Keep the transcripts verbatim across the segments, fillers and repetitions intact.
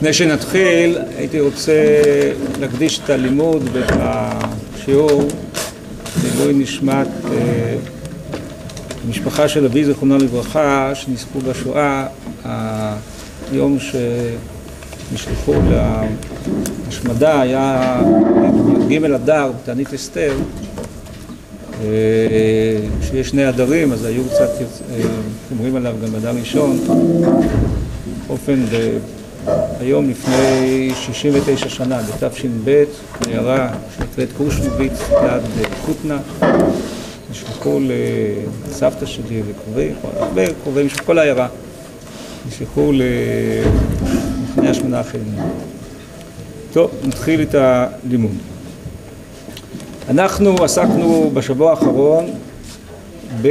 לפני שנתחיל, הייתי רוצה להקדיש את הלימוד ואת השיעור לעילוי נשמת המשפחה של אבי זיכרונו לברכה שנספו בשואה, היום שנשלחו להשמדה היה ג' אדר בתענית אסתר, שיש שני אדרים, אז היו קצת אומרים עליו גם אדר ראשון. אופן היום לפני שישים ותשע שנה, בתש"ב, עיירה שנקראת קורשלוביץ ליד קוטנה, נשלחו לסבתא שלי וקרובי, הרבה קרובים, כל העיירה, נשלחו למחנה השמונה החילונים. טוב, נתחיל את הלימוד. אנחנו עסקנו בשבוע האחרון ב...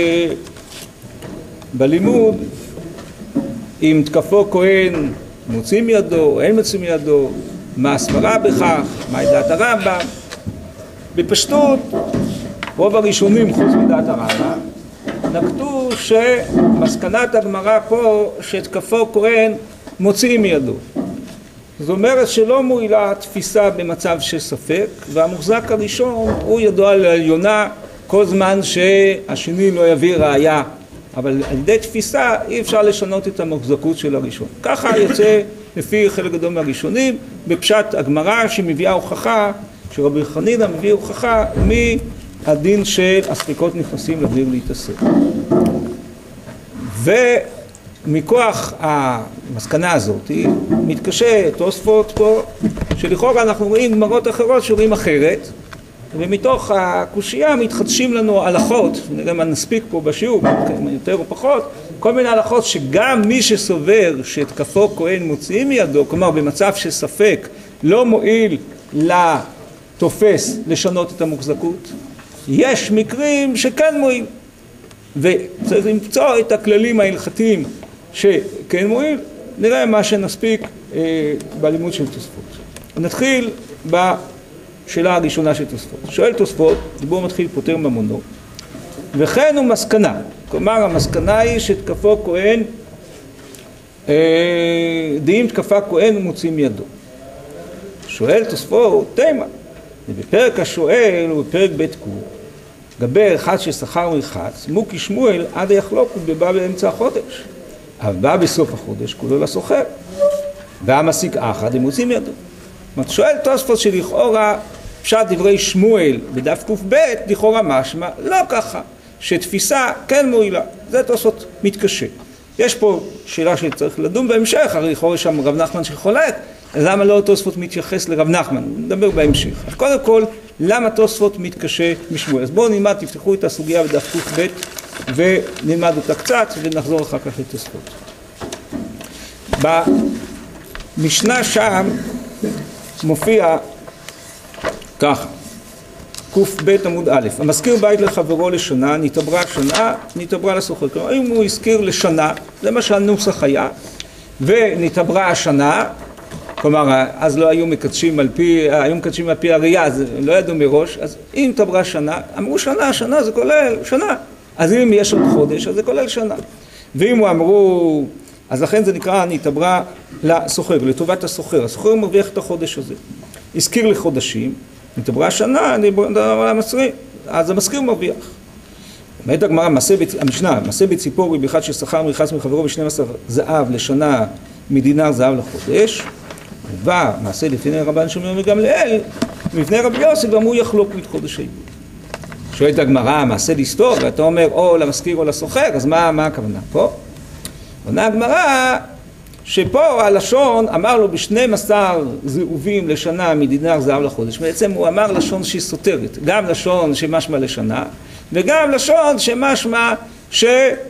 בלימוד אם תקפו כהן מוציא מידו, אין מוציא מידו, מה הסברה בכך, מה דעת הרמב"ם. בפשטות, רוב הראשונים חוץ מדעת הרמב"ם נקטו שמסקנת הגמרא פה שתקפו כהן מוציא מידו. זאת אומרת שלא מועילה תפיסה במצב של ספק, והמוחזק הראשון הוא ידוע לעליונה כל זמן שהשני לא יביא ראיה, אבל על ידי תפיסה אי אפשר לשנות את המוחזקות של הראשון. ככה יוצא לפי חלק גדול מהראשונים בפשט הגמרא שמביאה הוכחה, שרבי חנינא מביא הוכחה מהדין של הספקות נכנסים לדיר להתעסק. ומכוח המסקנה הזאת מתקשה תוספות פה, שלכאורה אנחנו רואים גמרות אחרות שרואים אחרת, ומתוך הקושייה מתחדשים לנו הלכות, נראה מה נספיק פה בשיעור, יותר או פחות, כל מיני הלכות שגם מי שסובר שתקפו כהן מוציאים מידו, כלומר במצב של ספק לא מועיל לתופס לשנות את המוחזקות, יש מקרים שכן מועיל, וצריך למצוא את הכללים ההלכתיים שכן מועיל. נראה מה שנספיק אה, בלימוד של תוספות. נתחיל ב... שאלה הראשונה של תוספות. שואל תוספות, דיבור מתחיל פותר ממונו, וכן הוא מסקנה. כלומר, המסקנה היא שתקפו כהן, אה, דעים תקפה כהן ומוציא מידו. שואל תוספות, תימה. ובפרק השואל ובפרק בית קור, גבי אחד ששכר מרחץ, מוקי שמואל עד היחלוק ובא באמצע החודש. אבל בא בסוף החודש, כולו לסוחר. והמסיק אחד, הם מוציא מידו. זאת אומרת, שואל תוספות שלכאורה, פשט דברי שמואל בדף ק"ב, לכאורה משמע, לא ככה, שתפיסה כן מועילה. זה תוספות מתקשה. יש פה שאלה שצריך לדון בהמשך, הרי לכאורה שם רב נחמן שחולק, אז למה לא תוספות מתייחס לרב נחמן? נדבר בהמשך. אז קודם כל, למה תוספות מתקשה משמואל? אז בואו נלמד, תפתחו את הסוגיה בדף ק"ב, ונלמד אותה קצת, ונחזור אחר כך לתוספות. במשנה שם, מופיע ככה, ק"ב עמוד א', המזכיר בית לחברו לשנה, נתעברה שנה, נתעברה לסוחר. כלומר, אם הוא הזכיר לשנה, זה מה שהנוסח היה, ונתעברה השנה, כלומר, אז לא היו מקדשים על פי, היו מקדשים על פי הראייה, אז לא ידעו מראש, אז אם נתעברה שנה, אמרו שנה, שנה זה כולל שנה, אז אם יש עוד חודש, אז זה כולל שנה. ואם הוא אמרו, אז לכן זה נקרא נתעברה לסוחר, לטובת הסוחר. הסוחר מרוויח את החודש הזה. הזכיר לחודשים, נתעברה שנה, נתעברה למזכיר, אז המזכיר מרוויח. אומרת הגמרא, המשנה, מעשה בציפורי באחד ששכר מרחץ מחברו ב-שנים עשר זהב לשנה מדינר זהב לחודש, ובא מעשה לפני רבן שמעון וגמליאל, מבנה רבי יוסי ואמרו יחלוק את חודש העיבור. שואלת הגמרא, מעשה לסתור, ואתה אומר או למזכיר או לסוחר, אז מה, מה הכוונה פה? עונה הגמרא שפה הלשון אמר לו ב-שנים עשר זהובים לשנה מדינר זהב לחודש. בעצם הוא אמר לשון שהיא סותרת, גם לשון שמשמע לשנה וגם לשון שמשמע ש...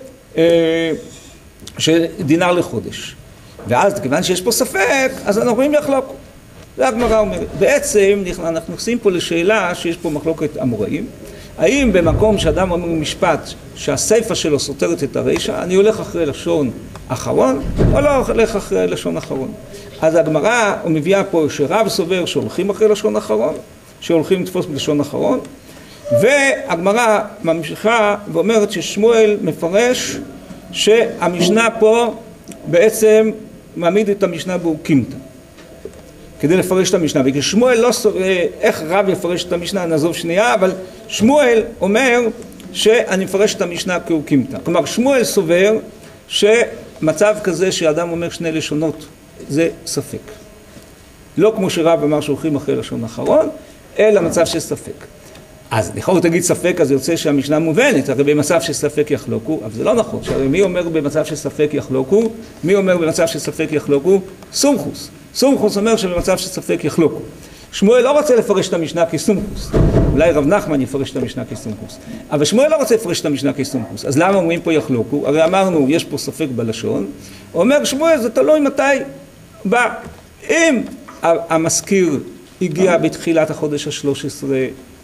שדינר לחודש. ואז כיוון שיש פה ספק, אז אנחנו רואים לחלוק. זה הגמרא אומרת. בעצם אנחנו נכנסים פה לשאלה שיש פה מחלוקת אמוראים. האם במקום שאדם אומר משפט שהסיפה שלו סותרת את הרישה, אני הולך אחרי לשון אחרון, או לא הולך אחרי לשון אחרון? אז הגמרא מביאה פה שרב סובר שהולכים אחרי לשון אחרון, שהולכים לתפוס בלשון אחרון, והגמרא ממשיכה ואומרת ששמואל מפרש שהמשנה פה בעצם מעמיד את המשנה באוקימתא, כדי לפרש את המשנה. וכשמואל לא סובר, איך רב יפרש את המשנה, נעזוב שנייה, אבל שמואל אומר שאני מפרש את המשנה כאוקימתא. כלומר, שמואל סובר שמצב כזה שאדם אומר שני לשונות, זה ספק. לא כמו שרב אמר שהולכים אחרי לשון אחרון, אלא מצב של ספק. אז לכאורה תגיד ספק, אז יוצא שהמשנה מובנת, הרי במצב של ספק יחלוקו, אבל זה לא נכון, שהרי מי אומר במצב של ספק יחלוקו? מי אומר במצב של ספק יחלוקו? סומכוס. סומכוס אומר שבמצב של ספק יחלוקו. שמואל לא רוצה לפרש את המשנה כסומכוס, אולי רב נחמן יפרש את המשנה כסומכוס, אבל שמואל לא רוצה לפרש את המשנה כסומכוס, אז למה אומרים פה יחלוקו? הרי אמרנו, יש פה ספק בלשון, אומר שמואל, זה תלוי מתי בא. אם המזכיר הגיע בתחילת החודש השלוש עשרה,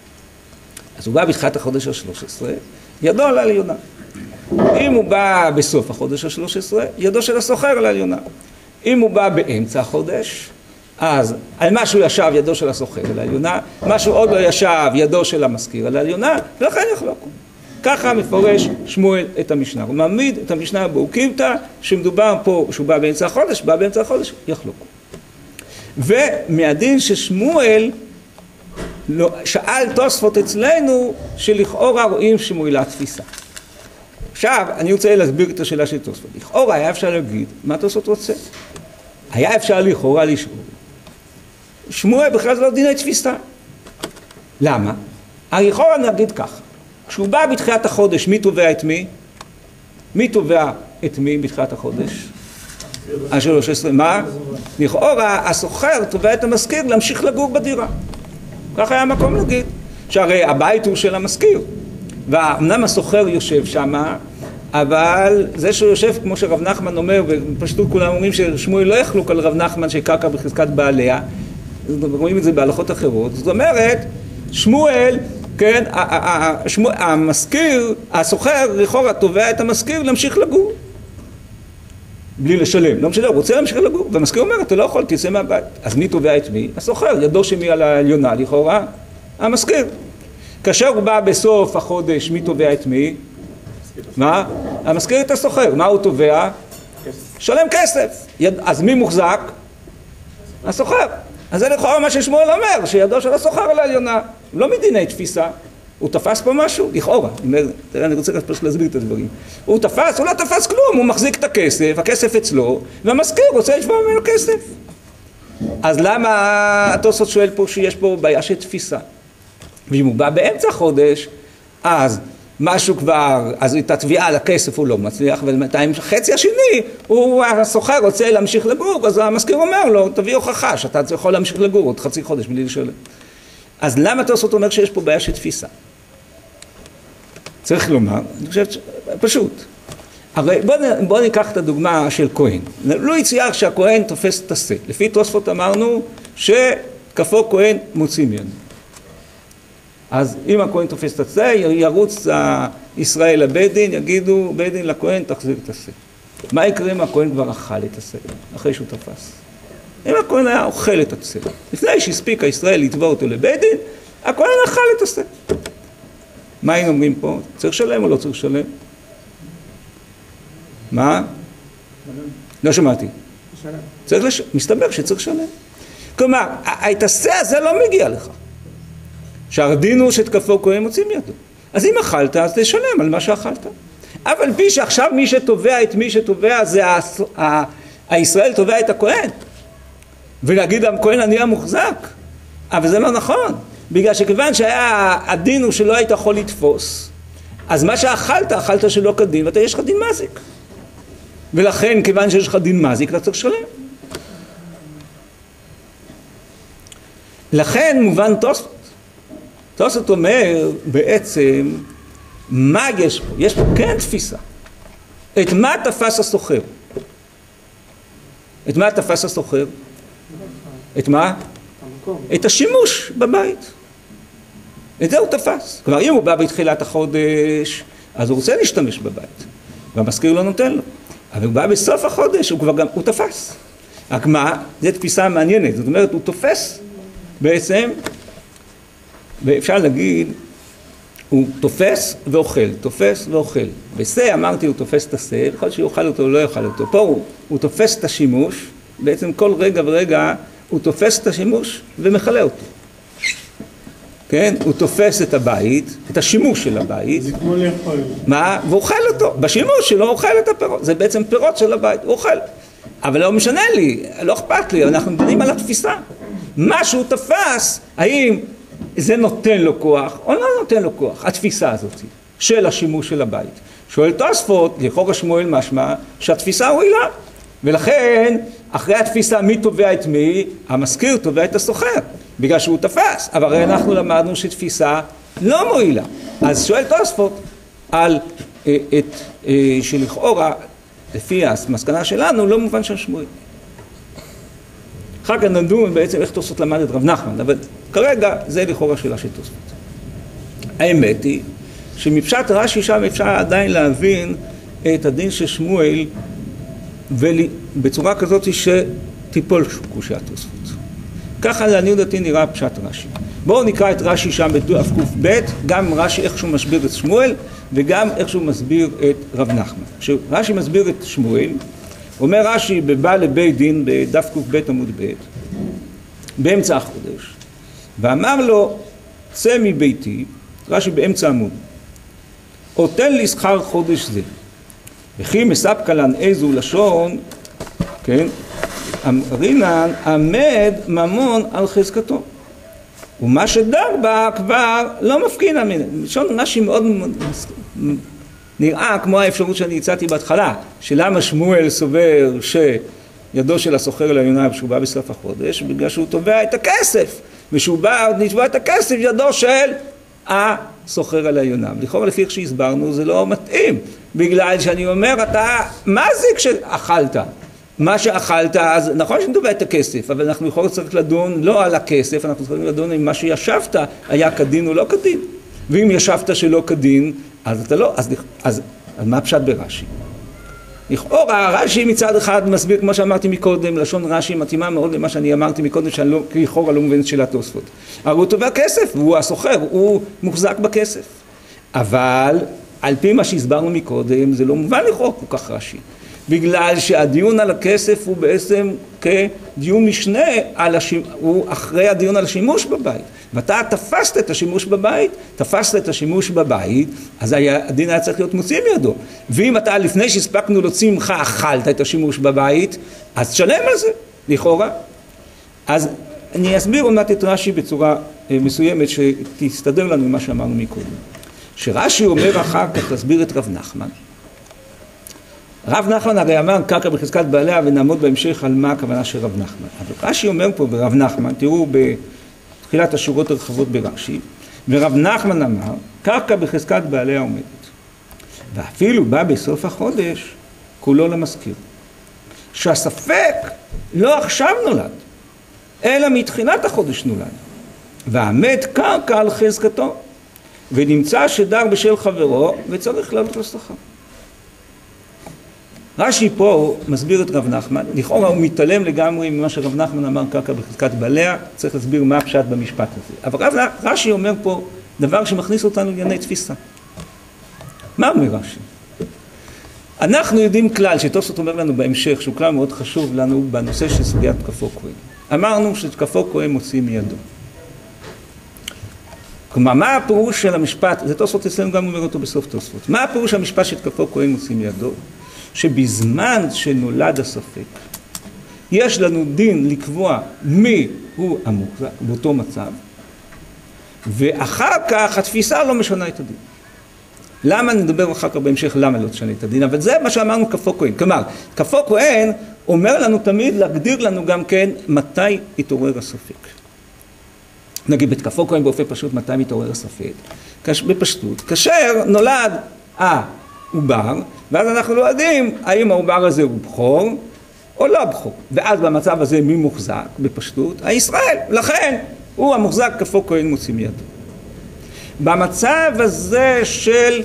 אז הוא בא בתחילת החודש השלוש עשרה, ידו על העליונה. אם הוא בא בסוף החודש השלוש עשרה, ידו של הסוחר על העליונה. אם הוא בא באמצע החודש, אז על משהו ישב ידו של הסוחר על העליונה, משהו עוד לא ישב ידו של המזכיר על העליונה, ולכן יחלוקו. ככה מפורש שמואל את המשנה. הוא מעמיד את המשנה באוקימתא, שמדובר פה, שהוא בא באמצע החודש, בא באמצע החודש, יחלוקו. ומהדין ששמואל לא, שאל תוספות אצלנו שלכאורה רואים שמועילה תפיסה. עכשיו אני רוצה להסביר את השאלה של תוספות. לכאורה היה אפשר להגיד מה תוספות רוצה. היה אפשר לכאורה לשאול. שמואל בכלל זה לא דיני תפיסה. למה? לכאורה נגיד ככה. כשהוא בא בתחילת החודש, מי תובע את מי? מי תובע את מי בתחילת החודש? השלוש עשרה. מה? לכאורה הסוחר תובע את המזכיר להמשיך לגור בדירה. ככה היה מקום להגיד, שהרי הבית הוא של המזכיר, ואמנם הסוחר יושב שם, אבל זה שהוא יושב, כמו שרב נחמן אומר, ופשטות כולם אומרים ששמואל לא יחלוק על רב נחמן שקרקע בחזקת בעליה, רואים את זה בהלכות אחרות, זאת אומרת, שמואל, כן, המזכיר, הסוחר לכאורה תובע את המזכיר להמשיך לגור, בלי לשלם, לא משנה, הוא רוצה להמשיך לגור, והמזכיר אומר, אתה לא יכול, תצא מהבית. אז מי תובע את מי? הסוחר, ידו שמי על העליונה, לכאורה, המזכיר. כאשר הוא בא בסוף החודש, מי תובע את מי? מה? המזכיר את הסוחר, מה הוא תובע? שלם כסף. אז מי מוחזק? הסוחר. אז זה לכאורה מה ששמואל אומר, שידו של הסוחר על העליונה. לא מדיני תפיסה. הוא תפס פה משהו? לכאורה. תראה, אני רוצה פשוט להסביר את הדברים. הוא תפס, הוא לא תפס כלום, הוא מחזיק את הכסף, הכסף אצלו, והמזכיר רוצה לשמוע ממנו כסף. אז למה התוספות שואל פה שיש פה בעיה של תפיסה? ואם הוא בא באמצע חודש, אז משהו כבר, אז את התביעה על הכסף הוא לא מצליח, ובינתיים חצי השני, הוא, הסוחר רוצה להמשיך לגור, אז המזכיר אומר לו, תביא הוכחה שאתה יכול להמשיך לגור עוד חצי חודש בלי לשלם. אז למה התוספות אומר שיש פה בעיה של תפיסה? צריך לומר, אני חושב, פשוט. הרי בוא, בוא ניקח את הדוגמה של כהן. לא יצייר שהכהן תופס את השא. לפי תוספות אמרנו שכפו כהן מוציא ממנו. אז אם הכהן תופס את השא, ירוץ ישראל לבית דין, יגידו בית דין לכהן תחזיר את השא. מה יקרה אם הכהן כבר אכל את השא, אחרי שהוא תפס? אם הכהן היה אוכל את השא, לפני שהספיק הישראל לתבוע אותו לבית דין, הכהן אכל את השא. מה היינו אומרים פה? צריך לשלם או לא צריך לשלם? מה? לא שמעתי. צריך לשלם. מסתבר שצריך לשלם. כלומר, את השא הזה לא מגיע לך. שהדין הוא שתקפו כהן מוציא מידו. אז אם אכלת, אז תשלם על מה שאכלת. אבל פי שעכשיו מי שתובע את מי שתובע, זה הישראל תובע את הכהן. ולהגיד הכהן אני המוחזק. אבל זה לא נכון. בגלל שכיוון שהיה הדין הוא שלא היית יכול לתפוס, אז מה שאכלת, אכלת שלא כדין, ואתה יש לך דין מזיק. ולכן, כיוון שיש לך דין מזיק, אתה צריך לשלם. לכן מובן תוספות. תוספות אומר בעצם, מה יש פה? יש פה כן תפיסה. את מה תפס הסוחר? את מה תפס הסוחר? את מה? את השימוש בבית. את זה הוא תפס. כלומר, אם הוא בא בתחילת החודש, אז הוא רוצה להשתמש בבית. והמזכיר לא נותן לו. אבל הוא בא בסוף החודש, הוא כבר גם, הוא תפס. רק מה? זו תפיסה מעניינת. זאת אומרת, הוא תופס בעצם, ואפשר להגיד, הוא תופס ואוכל, תופס ואוכל. בשה אמרתי הוא תופס את השה, יכול להיות שיוכל אותו או לא יוכל אותו. פה הוא, הוא תופס את השימוש, בעצם כל רגע ורגע הוא תופס את השימוש ומחלה אותו. כן? הוא תופס את הבית, את השימוש של הבית. זה כמו לאכול. מה? והוא אוכל אותו. בשימוש שלו הוא אוכל את הפירות. זה בעצם פירות של הבית, הוא אוכל. אבל לא משנה לי, לא אכפת לי, אנחנו מדברים על התפיסה. מה שהוא תפס, האם זה נותן לו כוח או לא נותן לו כוח, התפיסה הזאת של השימוש של הבית. שואל תוספות, לכאורה שמואל משמע, שהתפיסה הוא עילה. ולכן, אחרי התפיסה מי תובע את מי? המזכיר תובע את הסוחר, בגלל שהוא תפס. אבל הרי אנחנו למדנו שתפיסה לא מועילה. אז שואל תוספות על אה, את, אה, שלכאורה, לפי המסקנה שלנו, לא מובן של שמואל. אחר כך נדון בעצם איך תוספות למד את רב נחמן, אבל כרגע זה לכאורה שאלה של תוספות. האמת היא שמפשט רש"י שם אפשר עדיין להבין את הדין של שמואל בצורה כזאת שתיפול קושיית תוספות. ככה לעניות דעתי נראה פשט רש"י. בואו נקרא את רש"י שם בדף ק"ב, גם רש"י איך שהוא מסביר את שמואל וגם איך שהוא מסביר את רב נחמן. כשרש"י מסביר את שמואל, אומר רש"י בבא לבית דין בדף ק"ב עמוד ב' באמצע החודש, ואמר לו צא מביתי, רש"י באמצע עמוד, או תן לי שכר חודש זה, וכי מספקא לן איזו לשון, כן, אמרינן עמד ממון על חזקתו, ומה שדר בה כבר לא מפקין אמין. לשון רש"י מאוד נראה כמו האפשרות שאני הצעתי בהתחלה, שלמה שמואל סובר שידו של הסוחר על היונה שהוא בא בסוף החודש, בגלל שהוא תובע את הכסף, ושהוא בא לתבוע את הכסף ידו של הסוחר על היונה. לכאורה לפי איך שהסברנו זה לא מתאים, בגלל שאני אומר אתה, מה זה כשאכלת? מה שאכלת, אז נכון שנתובע את הכסף, אבל אנחנו יכול צריך לדון לא על הכסף, אנחנו צריכים לדון אם מה שישבת היה כדין או לא כדין. ואם ישבת שלא כדין, אז אתה לא, אז, אז, אז מה פשט ברש"י? לכאורה, רש"י מצד אחד מסביר, כמו שאמרתי מקודם, לשון רש"י מתאימה מאוד למה שאני אמרתי מקודם, שאני לא, לכאורה לא מבין את שאלת תוספות. אבל הוא תובע כסף, הוא הסוחר, הוא מוחזק בכסף. אבל, על פי מה שהסברנו מקודם, זה לא מובן לכאורה כל כך רש"י. בגלל שהדיון על הכסף הוא בעצם כדיון משנה, על השימ... הוא אחרי הדיון על השימוש בבית. ואתה תפסת את השימוש בבית, תפסת את השימוש בבית, אז הדין היה צריך להיות מוציא מידו. ואם אתה לפני שהספקנו להוציא ממך אכלת את השימוש בבית, אז תשלם על זה, לכאורה. אז אני אסביר עונת את רש"י בצורה מסוימת שתסתדר לנו עם מה שאמרנו מקודם. שרש"י אומר אחר כך להסביר את רב נחמן. רב נחמן הרי אמר קרקע בחזקת בעליה ונעמוד בהמשך על מה הכוונה של רב נחמן. אבל רש"י אומר פה ברב נחמן, תראו בתחילת השורות הרחבות ברש"י, ורב נחמן אמר קרקע בחזקת בעליה עומדת. ואפילו בא בסוף החודש כולו למזכיר. שהספק לא עכשיו נולד, אלא מתחילת החודש נולד. ועמד קרקע על חזקתו, ונמצא שדר בשל חברו וצריך לעלות לשכר. רש"י פה מסביר את רב נחמן, לכאורה הוא מתעלם לגמרי ממה שרב נחמן אמר קרקע בחזקת בעליה, צריך להסביר מה הפשט במשפט הזה. אבל רב, רש"י אומר פה דבר שמכניס אותנו לענייני תפיסה. מה אומר רש"י? אנחנו יודעים כלל, שתוספות אומר לנו בהמשך, שהוא כלל מאוד חשוב לנו בנושא של סוגיית תקפו כהן. אמרנו שתקפו כהן מוציא מידו. כלומר, מה הפירוש של המשפט, זה תוספות אצלנו גם אומר אותו בסוף תוספות, מה הפירוש המשפט שתקפו כהן מוציא מידו? שבזמן שנולד הספק, יש לנו דין לקבוע מי הוא המוחזק באותו מצב, ואחר כך התפיסה לא משנה את הדין. למה נדבר אחר כך בהמשך למה לא תשנה את הדין, אבל זה מה שאמרנו כפו כהן. כלומר, כפו כהן אומר לנו תמיד להגדיר לנו גם כן מתי יתעורר הספק. נגיד בכפו כהן באופן פשוט מתי מתעורר הספק. בפשטות, כאשר נולד העובר, ואז אנחנו לא יודעים האם העובר הזה הוא בכור או לא בכור. ואז במצב הזה מי מוחזק בפשטות? הישראל. לכן הוא המוחזק כפו כהן מוציא מידו. במצב הזה של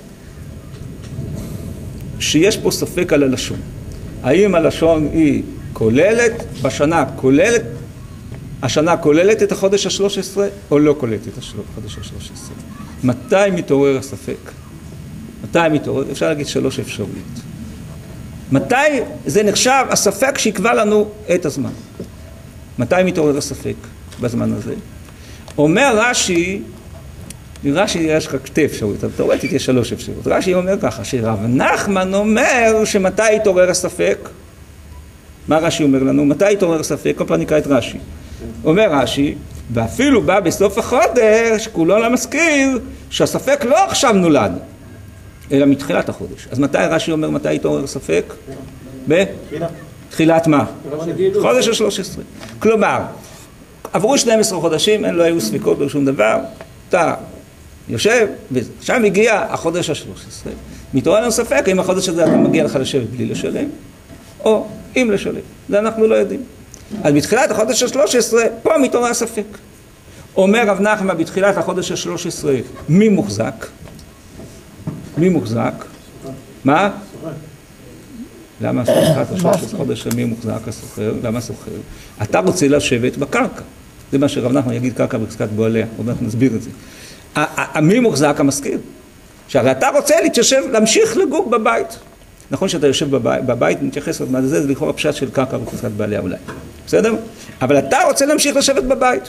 שיש פה ספק על הלשון, האם הלשון היא כוללת, בשנה כוללת, השנה כוללת את החודש השלוש עשרה או לא כוללת את החודש השלוש עשרה. מתי מתעורר הספק? מתי מתעורר? אפשר להגיד שלוש אפשרויות. מתי זה נחשב הספק שיקבע לנו את הזמן? מתי מתעורר הספק בזמן הזה? אומר רש"י, רש"י יש לך שתי אפשרויות, אבל תאורטית יש שלוש אפשרויות. רש"י אומר ככה, שרב נחמן אומר שמתי יתעורר הספק? מה רש"י אומר לנו? מתי יתעורר הספק? כל פעם נקרא את רש"י. אומר רש"י, ואפילו בא בסוף החודש, כולו לא מזכיר שהספק לא עכשיו נולד, אלא מתחילת החודש. אז מתי רש"י אומר מתי יתעורר הספק? בתחילת מה? חודש ה-שלוש עשרה. כלומר, עברו שנים עשר חודשים, אין לא היו ספקות בשום דבר, אתה יושב, ושם הגיע החודש ה-שלוש עשרה. מתעורר לנו ספק אם החודש הזה אתה מגיע לך לשבת בלי לשלם, או אם לשלם. זה אנחנו לא יודעים. אז בתחילת החודש ה-שלוש עשרה, פה מתעורר הספק. אומר רב נחמן בתחילת החודש ה-שלוש עשרה, מי מוחזק? מי מוחזק? מה? למה בתחילת ה-שלוש עשרה חודש מי מוחזק? הסוחר? למה סוחר? אתה רוצה לשבת בקרקע. זה מה שרב נחמן יגיד קרקע בחזקת בועליה. עוד מעט נסביר את זה. מי מוחזק? המשכיר. שהרי אתה רוצה להתיישב, להמשיך לגור בבית. נכון שאתה יושב בבית, בבית מתייחס עוד מה זה, זה לכאורה פשט של קרקע בחזקת בעליה אולי. בסדר? אבל אתה רוצה להמשיך לשבת בבית.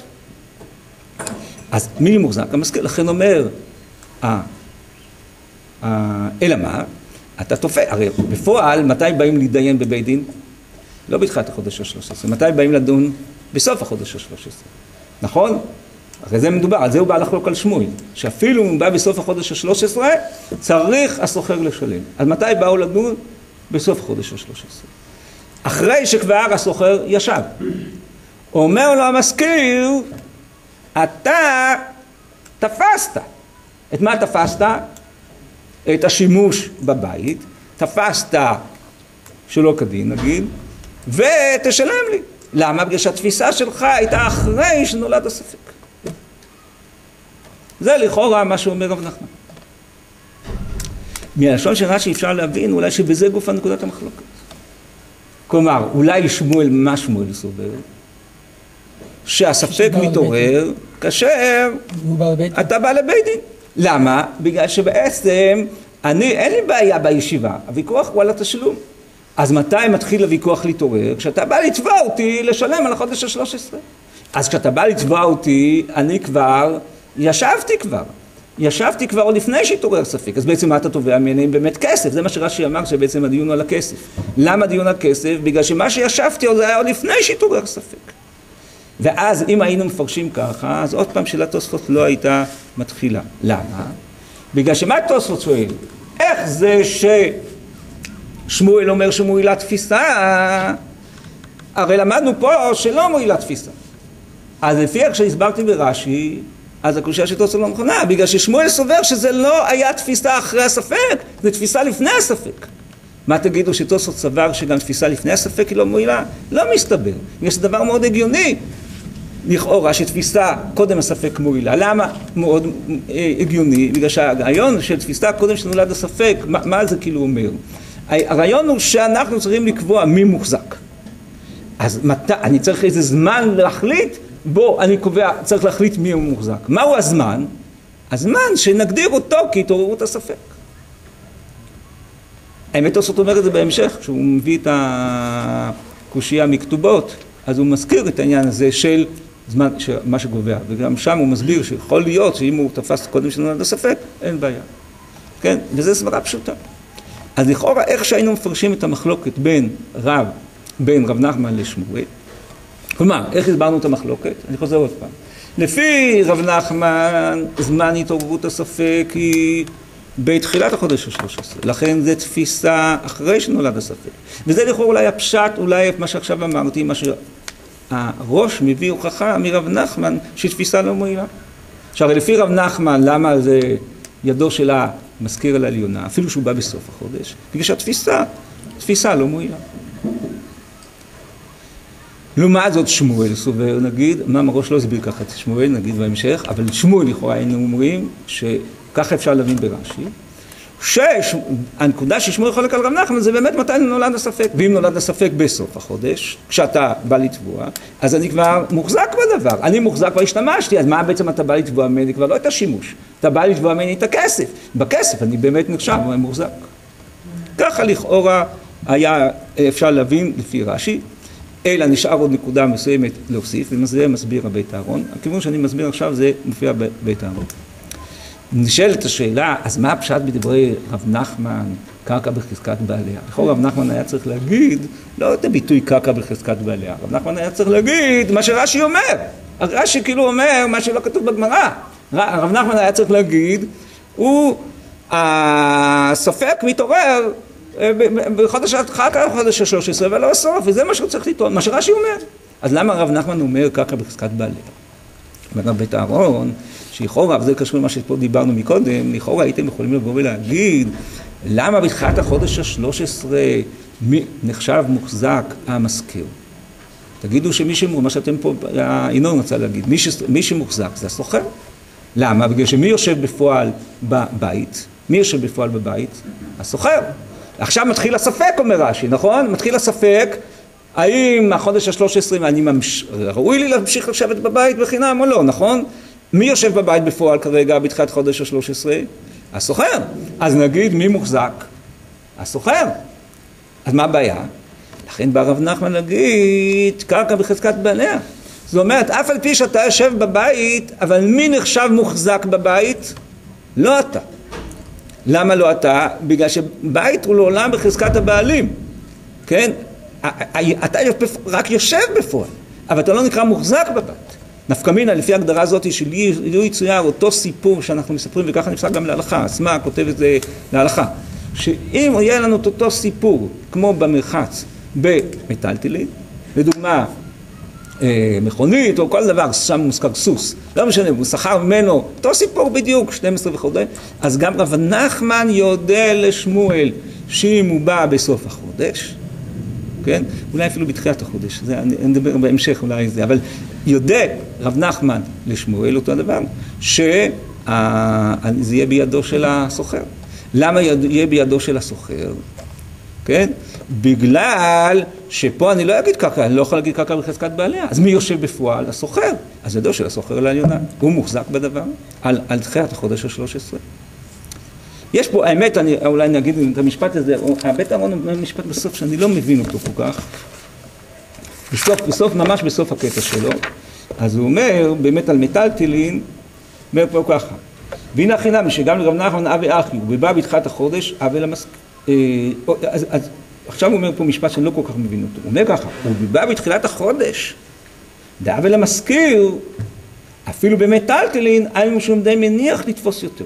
אז מי מוחזק? המשכיר. לכן אומר, אה, אלא מה? אתה תופק, הרי בפועל מתי באים להתדיין בבית דין? לא בתחילת החודש ה-שלוש עשרה, מתי באים לדון? בסוף החודש ה-שלוש עשרה, נכון? הרי זה מדובר, על זה הוא בא לחלוק על שמואל, שאפילו אם הוא בא בסוף החודש ה-שלוש עשרה, צריך הסוחר לשלם. אז מתי באו לדון? בסוף החודש ה-שלוש עשרה. אחרי שכבר הסוחר ישב. אומר לו המשכיר, אתה תפסת. את מה תפסת? את השימוש בבית, תפסת שלא כדין נגיד, ותשלם לי. למה? בגלל שהתפיסה שלך הייתה אחרי שנולד הספק. זה לכאורה מה שאומר רב נחמן. מהלשון של רש"י אפשר להבין אולי שבזה גוף הנקודת המחלוקת. כלומר, אולי שמואל, מה שמואל סובר? שהספק מתעורר כאשר אתה בא לבית דין. למה? בגלל שבעצם אני, אין לי בעיה בישיבה, הוויכוח הוא על התשלום. אז מתי מתחיל הוויכוח להתעורר? כשאתה בא לתבוע אותי לשלם על החודש ה-שלוש עשרה. אז כשאתה בא לתבוע אותי, אני כבר, ישבתי כבר. ישבתי כבר עוד לפני שהתעורר ספק. אז בעצם מה אתה תובע ממני? באמת כסף. זה מה שרש"י אמר שבעצם הדיון הוא על הכסף. למה הדיון על כסף? בגלל שמה שישבתי עוד זה היה עוד לפני שהתעורר ספק. ואז אם היינו מפרשים ככה, אז עוד פעם שאלת תוספות לא הייתה מתחילה. למה? בגלל שמה תוספות שואל? איך זה ששמואל אומר שמועילה תפיסה? הרי למדנו פה שלא מועילה תפיסה. אז לפי איך שהסברתי ברש"י, אז הקושיה של תוספות לא נכונה, בגלל ששמואל סובר שזה לא היה תפיסה אחרי הספק, זה תפיסה לפני הספק. מה תגידו שתוספות סבר שגם תפיסה לפני הספק היא לא מועילה? לא מסתבר. יש דבר מאוד הגיוני. לכאורה שתפיסה קודם הספק מועילה. למה? מאוד הגיוני, בגלל שהרעיון של תפיסה קודם שנולד הספק, מה, מה זה כאילו אומר? הרעיון הוא שאנחנו צריכים לקבוע מי מוחזק. אז מת, אני צריך איזה זמן להחליט, בוא, אני קובע, צריך להחליט מי הוא מוחזק. מהו הזמן? הזמן שנגדיר אותו כהתעוררות הספק. האמת תוספות אומר את זה בהמשך, כשהוא מביא את הקושייה מכתובות, אז הוא מזכיר את העניין הזה של זמן, מה שגובע, וגם שם הוא מסביר שיכול להיות שאם הוא תפס קודם שנולד הספק, אין בעיה. כן? וזו סברה פשוטה. אז לכאורה איך שהיינו מפרשים את המחלוקת בין רב, בין רב נחמן לשמואל, כלומר, איך הסברנו את המחלוקת? אני חוזר עוד פעם. לפי רב נחמן, זמן התעוררות הספק היא בתחילת החודש ה-שלוש עשרה, לכן זה תפיסה אחרי שנולד הספק. וזה לכאורה אולי הפשט, אולי מה שעכשיו אמרתי, מה שהראש מביא הוכחה מרב נחמן, שתפיסה לא מועילה. שהרי לפי רב נחמן, למה זה ידו שלה מזכיר על העליונה, אפילו שהוא בא בסוף החודש, בגלל שהתפיסה, תפיסה לא מועילה. לעומת זאת שמואל סובר, נגיד, אמנם הראש לא הסביר ככה את שמואל, נגיד בהמשך, אבל שמואל לכאורה היינו אומרים שככה אפשר להבין ברש"י. שהנקודה ששמואל חולק על רב נחמן זה באמת מתי נולד הספק. ואם נולד הספק בסוף החודש, כשאתה בא לתבוע, אז אני כבר מוחזק בדבר. אני מוחזק כבר השתמשתי, אז מה בעצם אתה בא לתבוע ממני? כבר לא את השימוש. אתה בא לתבוע ממני את הכסף. בכסף אני באמת נחשב מוחזק. ככה לכאורה היה אפשר להבין לפי רש"י, אלא נשאר עוד נקודה מסוימת להוסיף, וזה מסביר הבית אהרון. הכיוון שאני מסביר עכשיו זה מופיע בבית אהרון. נשאלת השאלה, אז מה הפשט בדברי רב נחמן, קרקע בחזקת בעליה? לכאורה רב נחמן היה צריך להגיד, לא את הביטוי קרקע בחזקת בעליה, רב נחמן היה צריך להגיד מה שרש"י אומר. רש"י כאילו אומר מה שלא כתוב בגמרא. רב נחמן היה צריך להגיד, הוא, הספק מתעורר בחודש אחר כך, בחודש ה-שלוש עשרה, ולא בסוף, וזה מה שהוא צריך לטעון, מה שרש"י אומר. אז למה רב נחמן אומר קרקע בחזקת בעליה? אומר בית אהרון, שלכאורה, וזה קשור למה שפה דיברנו מקודם, לכאורה הייתם יכולים לבוא ולהגיד, למה בתחילת החודש ה-שלוש עשרה נחשב מוחזק המשכיר? תגידו שמי שמוחזק, מה שאתם פה, ינון רצה להגיד, מי, ש, מי שמוחזק זה הסוחר. למה? בגלל שמי יושב בפועל בבית? מי יושב בפועל בבית? הסוחר. עכשיו מתחיל הספק, אומר רש"י, נכון? מתחיל הספק, האם החודש ה-שלוש עשרה, אני ממש... ראוי לי להמשיך לשבת בבית בחינם או לא, נכון? מי יושב בבית בפועל כרגע בתחילת חודש ה-שלוש עשרה? הסוחר. אז נגיד מי מוחזק? הסוחר. אז מה הבעיה? לכן בא רב נחמן להגיד קרקע בחזקת בעליה. זאת אומרת, אף על פי שאתה יושב בבית, אבל מי נחשב מוחזק בבית? לא אתה. למה לא אתה? בגלל שבית הוא לעולם בחזקת הבעלים. כן? אתה רק יושב בפועל, אבל אתה לא נקרא מוחזק בבית. נפקא מינה, לפי ההגדרה הזאת שלי יצויר אותו סיפור שאנחנו מספרים, וככה נפסק גם להלכה, עצמה כותבת זה להלכה, שאם יהיה לנו את אותו סיפור, כמו במרחץ, במטלטלין, לדוגמה, מכונית או כל דבר, שם מוזכר סוס, לא משנה, הוא שכר ממנו, אותו סיפור בדיוק, שתים עשרה וחודש, אז גם רב נחמן יודע לשמואל, שאם הוא בא בסוף החודש, כן? אולי אפילו בתחילת החודש, זה, אני אדבר בהמשך אולי זה, אבל יודע רב נחמן לשמואל אותו הדבר, שזה יהיה בידו של הסוחר. למה יהיה בידו של הסוחר? כן? בגלל שפה אני לא אגיד קרקע, אני לא יכול להגיד קרקע בחזקת בעליה. אז מי יושב בפועל? הסוחר. אז ידו של הסוחר לעליונה. הוא מוחזק בדבר על, על תחילת החודש ה-שלוש עשרה. יש פה, האמת, אני אולי נגיד את המשפט הזה, הבית אהרון אומר משפט בסוף שאני לא מבין אותו כל כך. בסוף, בסוף, ממש בסוף הקטע שלו. אז הוא אומר, באמת על מטלטלין, אומר פה ככה. והנה החינם, שגם לרב נחמן אבי אחי, הוא בא בתחילת החודש, אבי למסק... אז, אז עכשיו הוא אומר פה משפט שאני לא כל כך מבין אותו. הוא אומר ככה, הוא בא בתחילת החודש, דאבי למזכיר, אפילו במטלטלין, היה משום די מניח לתפוס יותר.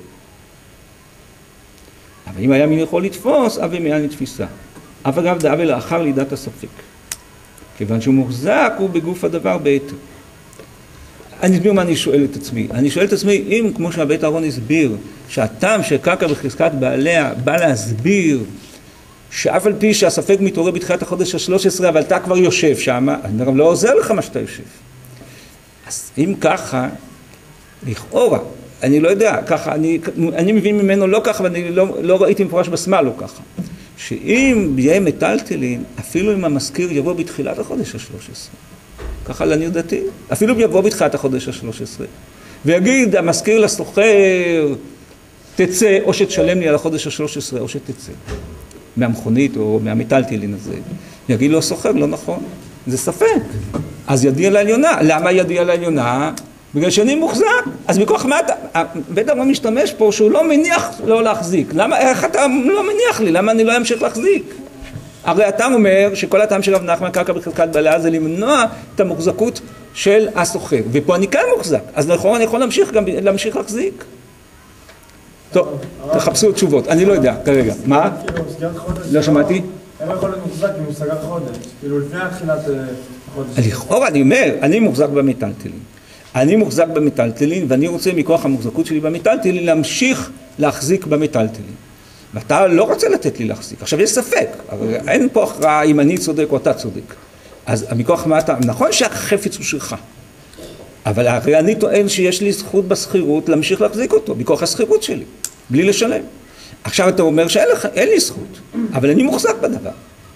אבל אם היה מי יכול לתפוס, אבי מעל לתפיסה. אף אגב דאבי לאחר לידת הספק. כיוון שהוא מוחזק, הוא בגוף הדבר ביתר. אני אסביר מה אני שואל את עצמי. אני שואל את עצמי, אם כמו שהבית אהרון הסביר, שהטעם של קרקע בחזקת בעליה בא להסביר שאף על פי שהספק מתעורר בתחילת החודש ה-שלוש עשרה, אבל אתה כבר יושב שם, אני אומר, לא עוזר לך מה שאתה יושב. אז אם ככה, לכאורה, אני לא יודע, ככה, אני, אני מבין ממנו לא ככה, ואני לא, לא ראיתי מפורש בשמאל לא ככה. שאם יהיה מטלטלין, אפילו אם המזכיר יבוא בתחילת החודש ה-שלוש עשרה, ככה לעניות דעתי, אפילו אם יבוא בתחילת החודש ה-שלוש עשרה, ויגיד המזכיר לסוחר, תצא, או שתשלם לי על החודש ה-שלוש עשרה, או שתצא, מהמכונית או מהמטלטלין הזה, יגיד לו הסוחר, לא נכון, זה ספק. אז ידיע לעליונה. למה ידיע לעליונה? בגלל שאני מוחזק. אז מכוח מה אתה, בית אהרון משתמש פה שהוא לא מניח לא להחזיק. למה, איך אתה לא מניח לי? למה אני לא אמשיך להחזיק? הרי אתה אומר שכל הטעם של רב נחמן קרקע בחזקת בעליה זה למנוע את המוחזקות של הסוחר. ופה אני כן מוחזק. אז לכאורה אני יכול להמשיך גם להמשיך להחזיק. טוב, תחפשו תשובות. אני לא יודע כרגע. מה? לא שמעתי? אין לו יכול להיות מוחזק אם הוא סגר חודש. כאילו לפני התחילת החודש. לכאורה אני אומר, אני מוחזק במטלטלין. אני מוחזק במטלטלין ואני רוצה מכוח המוחזקות שלי במטלטלין להמשיך להחזיק במטלטלין. ואתה לא רוצה לתת לי להחזיק. עכשיו יש ספק, הרי אין פה הכרעה אם אני צודק או אתה צודק. אז מכוח מה אתה, נכון שהחפץ הוא שלך, אבל הרי אני טוען שיש לי זכות בסחירות להמשיך להחזיק אותו, מכוח הסחירות שלי, בלי לשלם. עכשיו אתה אומר שאין לך, אין לי זכות, אבל אני מוחזק בדבר.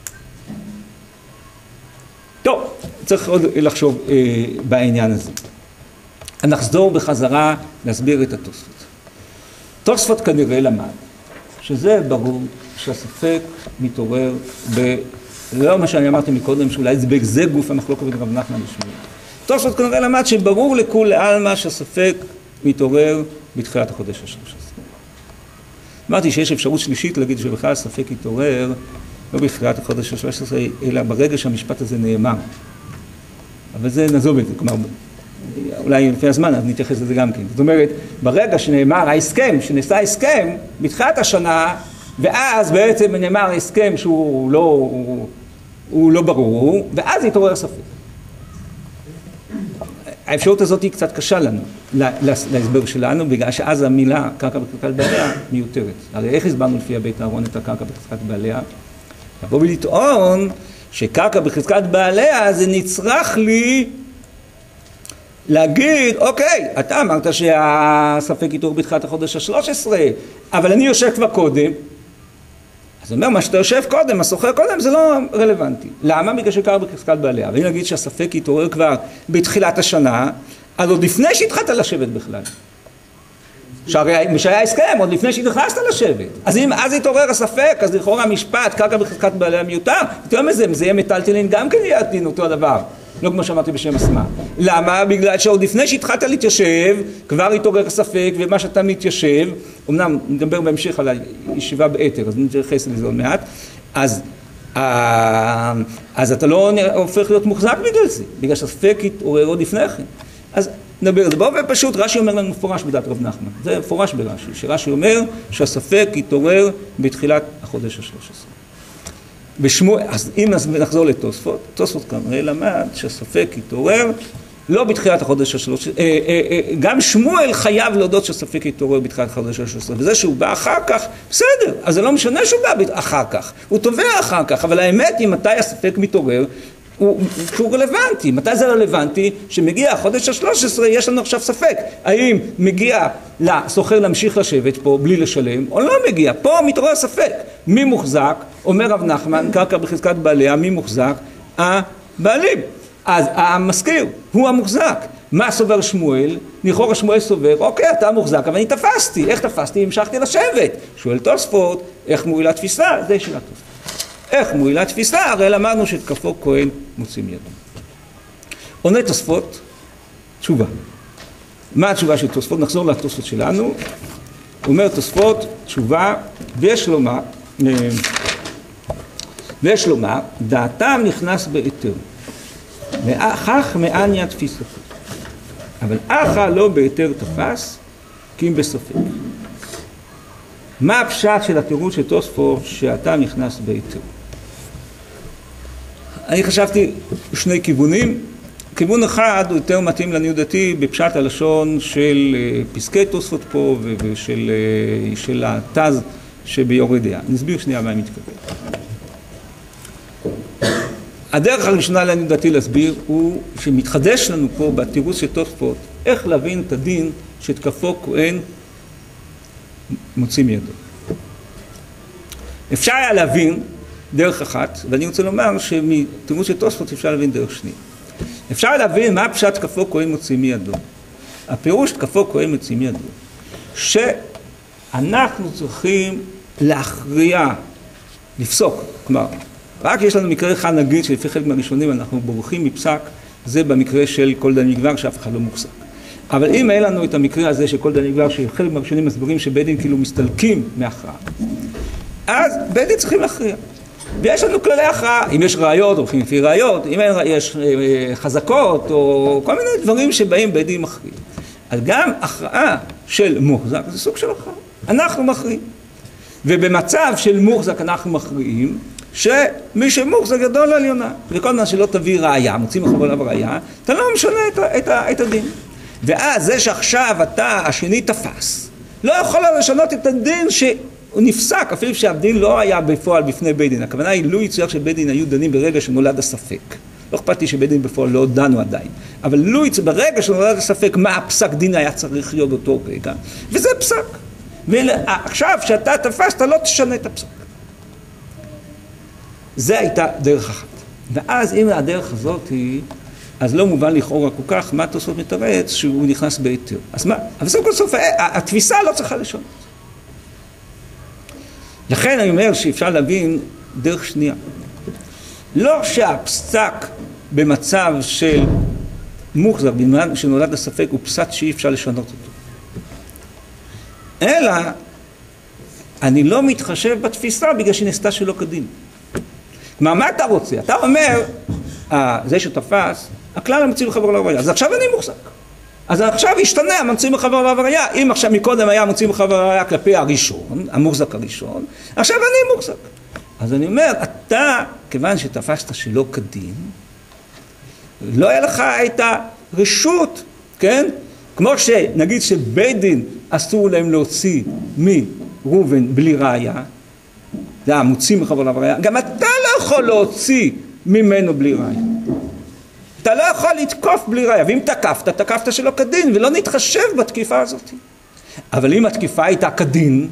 טוב, צריך עוד לחשוב אה, בעניין הזה. נחזור בחזרה להסביר את התוספות. תוספות כנראה למד, שזה ברור שהספק מתעורר ב... לא מה שאני אמרתי מקודם, שאולי זה, זה גוף המחלוקת בין רב נחמן ושמואל. תוספות כנראה למד שברור לכולי עלמא שהספק מתעורר בתחילת החודש ה-שלוש עשרה. אמרתי שיש אפשרות שלישית להגיד שבכלל הספק יתעורר לא בתחילת החודש ה-שלוש עשרה, אלא ברגע שהמשפט הזה נאמר. אבל זה נעזוב את זה, כלומר, אולי לפי הזמן, אז נתייחס לזה גם כן. זאת אומרת, ברגע שנאמר ההסכם, שנעשה הסכם, בתחילת השנה, ואז בעצם נאמר ההסכם שהוא לא, הוא, הוא לא ברור, ואז יתעורר ספק. האפשרות הזאת היא קצת קשה לנו, להסבר שלנו, בגלל שאז המילה קרקע בחזקת בעליה מיותרת. הרי איך הסברנו לפי בית אהרון את הקרקע בחזקת בעליה? לבוא ולטעון שקרקע בחזקת בעליה זה נצרך לי להגיד, אוקיי, אתה אמרת שהספק יתעורר בתחילת החודש ה-שלוש עשרה, אבל אני יושב כבר קודם. אז אומר, מה שאתה יושב קודם, הסוחר קודם, זה לא רלוונטי. למה? בגלל שקרקע בחזקת בעליה. ואם נגיד שהספק יתעורר כבר בתחילת השנה, אז עוד לפני שהתחלת לשבת בכלל. שהרי שהיה הסכם, עוד לפני שהתחלת לשבת. אז אם אז יתעורר הספק, אז לכאורה המשפט, קרקע בחזקת בעליה מיותר, יותר מזה, אם זה יהיה מטלטלין, גם כן יהיה דין אותו הדבר. לא כמו שאמרתי בשם עצמה. למה? בגלל שעוד לפני שהתחלת להתיישב, כבר התעורר הספק, ומה שאתה מתיישב, אמנם נדבר בהמשך על הישיבה באתר, אז נתייחס לזה עוד מעט, אז, אז אתה לא הופך להיות מוחזק בגלל זה, בגלל שהספק התעורר עוד לפני כן. אז נדבר על זה. באופן פשוט, רש"י אומר לנו מפורש בדעת רב נחמן. זה מפורש ברש"י, שרש"י אומר שהספק התעורר בתחילת החודש ה-שלוש עשרה. בשמו, אז אם נחזור לתוספות, תוספות כנראה למד שהספק יתעורר לא בתחילת החודש השלוש, אה, אה, אה, גם שמואל חייב להודות שהספק יתעורר בתחילת החודש השלוש עשרה, וזה שהוא בא אחר כך, בסדר, אז זה לא משנה שהוא בא אחר כך, הוא תובע אחר כך, אבל האמת היא מתי הספק מתעורר, הוא, הוא רלוונטי. מתי זה רלוונטי? שמגיע החודש ה-שלוש עשרה, יש לנו עכשיו ספק. האם מגיע לסוחר להמשיך לשבת פה בלי לשלם, או לא מגיע? פה מתעורר ספק. מי מוחזק? אומר רב נחמן, קרקע בחזקת בעליה, מי מוחזק? הבעלים. אז המזכיר הוא המוחזק. מה סובר שמואל? לכאורה שמואל סובר, אוקיי, אתה מוחזק, אבל אני תפסתי. איך תפסתי? המשכתי לשבת. שואל תוספות, איך מועילה תפיסה? זה שאלה תוספות. איך מועילה תפיסה? הרי למדנו שתקפו כהן מוצאים ידו. עונה תוספות, תשובה. מה התשובה של תוספות? נחזור לתוספות שלנו. הוא אומר תוספות, תשובה, ויש לומר, ויש לומר, דעתם נכנס בהיתר. ואחך מעניה תפיסתו. אבל אחא לא בהיתר תפס, כי אם בספק. מה הפשט של התירוץ של תוספות שאתה נכנס בהיתר? אני חשבתי שני כיוונים. כיוון אחד הוא יותר מתאים לעניות דעתי בפשט הלשון של פסקי תוספות פה ושל של התז שביורדיה. נסביר שנייה מה אני מתכוון. הדרך הראשונה לעניות דעתי להסביר הוא שמתחדש לנו פה בתירוץ של תוספות איך להבין את הדין שתקפו כהן מוציא מידו. אפשר היה להבין דרך אחת, ואני רוצה לומר שמתירוץ של תוספות אפשר להבין דרך שנייה. אפשר להבין מה פשט תקפו כהן מוציא מידו. הפירוש תקפו כהן מוציא מידו, שאנחנו צריכים להכריע, לפסוק. כלומר, רק יש לנו מקרה אחד נגיד שלפי חלק מהראשונים אנחנו בורחים מפסק, זה במקרה של כל דן מגבר שאף אחד לא מוחזק. אבל אם אין לנו את המקרה הזה שכל דן מגבר שחלק מהראשונים מסבירים שבית דין כאילו מסתלקים מהכרעה, אז בית דין צריכים להכריע. ויש לנו כללי הכרעה, אם יש ראיות, הולכים לפי ראיות, אם יש חזקות או כל מיני דברים שבאים בית דין מכריע. אז גם הכרעה של מוחזק זה סוג של הכרעה. אנחנו מכריעים. ובמצב של מוחזק אנחנו מכריעים שמי שמוחזק גדול לעליונה. וכל מה שלא תביא ראיה, מוצאים מחבר עליו ראיה, אתה לא משנה את, את, את הדין. ואז זה שעכשיו אתה השני תפס, לא יכול לשנות את הדין שהוא נפסק, אפילו שהדין לא היה בפועל בפני בית דין. הכוונה היא לו יצויר שבית דין היו דנים ברגע שנולד הספק. לא אכפת לי שבית דין בפועל לא דנו עדיין. אבל לו יצויר ברגע שנולד הספק מה הפסק דין היה צריך להיות אותו רגע. וזה פסק. ועכשיו שאתה תפסת לא תשנה את הפסוק. זה הייתה דרך אחת. ואז אם הדרך הזאת היא, אז לא מובן לכאורה כל כך מה תוספות מתרץ שהוא נכנס בהיתר. אז מה? אבל סוף כל סוף התפיסה לא צריכה לשנות. לכן אני אומר שאפשר להבין דרך שנייה. לא שהפסק במצב של מוחזק, בזמן שנולד הספק, הוא פסק שאי אפשר לשנות אותו. אלא, אני לא מתחשב בתפיסה בגלל שהיא נעשתה שלא כדין. מה, מה אתה רוצה? אתה אומר, אה, זה שתפס, הכלל המציא בחבר להוויה, אז עכשיו אני מוחזק. אז עכשיו ישתנה המציא בחבר להוויה. אם עכשיו מקודם היה המציא בחבר להוויה כלפי הראשון, המוחזק הראשון, עכשיו אני מוחזק. אז אני אומר, אתה, כיוון שתפסת שלא כדין, לא היה לך את הרשות, כן? כמו שנגיד שבית דין אסור להם להוציא מראובן בלי ראיה, זה המוציא מחבר להוויה, גם אתה לא יכול להוציא ממנו בלי ראיה. אתה לא יכול לתקוף בלי ראיה, ואם תקפת, תקפת שלא כדין, ולא נתחשב בתקיפה הזאת. אבל אם התקיפה הייתה כדין,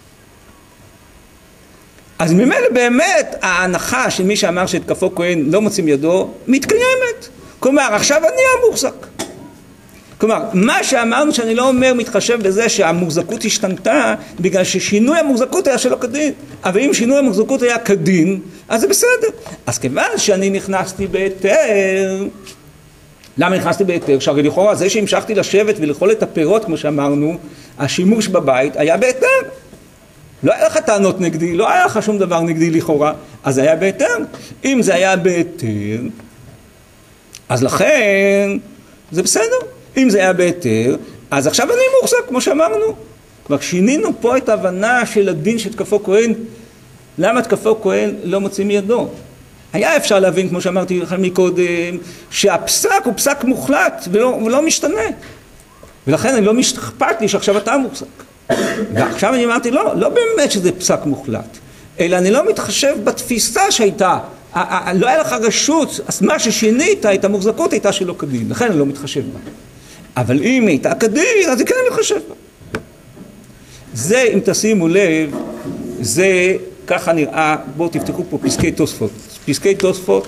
אז ממילא באמת ההנחה של מי שאמר שהתקפו כהן לא מוצאים ידו, מתקיימת. כלומר, עכשיו אני המוחזק. כלומר, מה שאמרנו שאני לא אומר מתחשב בזה שהמוחזקות השתנתה, בגלל ששינוי המוחזקות היה שלא כדין. אבל אם שינוי המוחזקות היה כדין, אז זה בסדר. אז כיוון שאני נכנסתי בהיתר, למה נכנסתי בהיתר? שהרי לכאורה זה שהמשכתי לשבת ולאכול את הפירות, כמו שאמרנו, השימוש בבית היה בהיתר. לא היה לך טענות נגדי, לא היה לך שום דבר נגדי לכאורה, אז זה היה בהיתר. אם זה היה בהיתר, אז לכן זה בסדר. אם זה היה בהיתר, אז עכשיו אני מוחזק, כמו שאמרנו. כבר שינינו פה את ההבנה של הדין שתקפו כהן. למה תקפו כהן לא מוצאים ידו? היה אפשר להבין, כמו שאמרתי לכם מקודם, שהפסק הוא פסק מוחלט ולא, ולא משתנה. ולכן אני לא אכפת לי שעכשיו אתה מוחזק. ועכשיו אני אמרתי, לא, לא באמת שזה פסק מוחלט, אלא אני לא מתחשב בתפיסה שהייתה, לא היה לך רשות, אז מה ששינית, את המוחזקות הייתה שלא כדין, לכן אני לא מתחשב בה. אבל אם הייתה כדין, אז כן אני מתחשב בה. זה, אם תשימו לב, זה ככה נראה, בואו תפתחו פה פסקי תוספות. פסקי תוספות,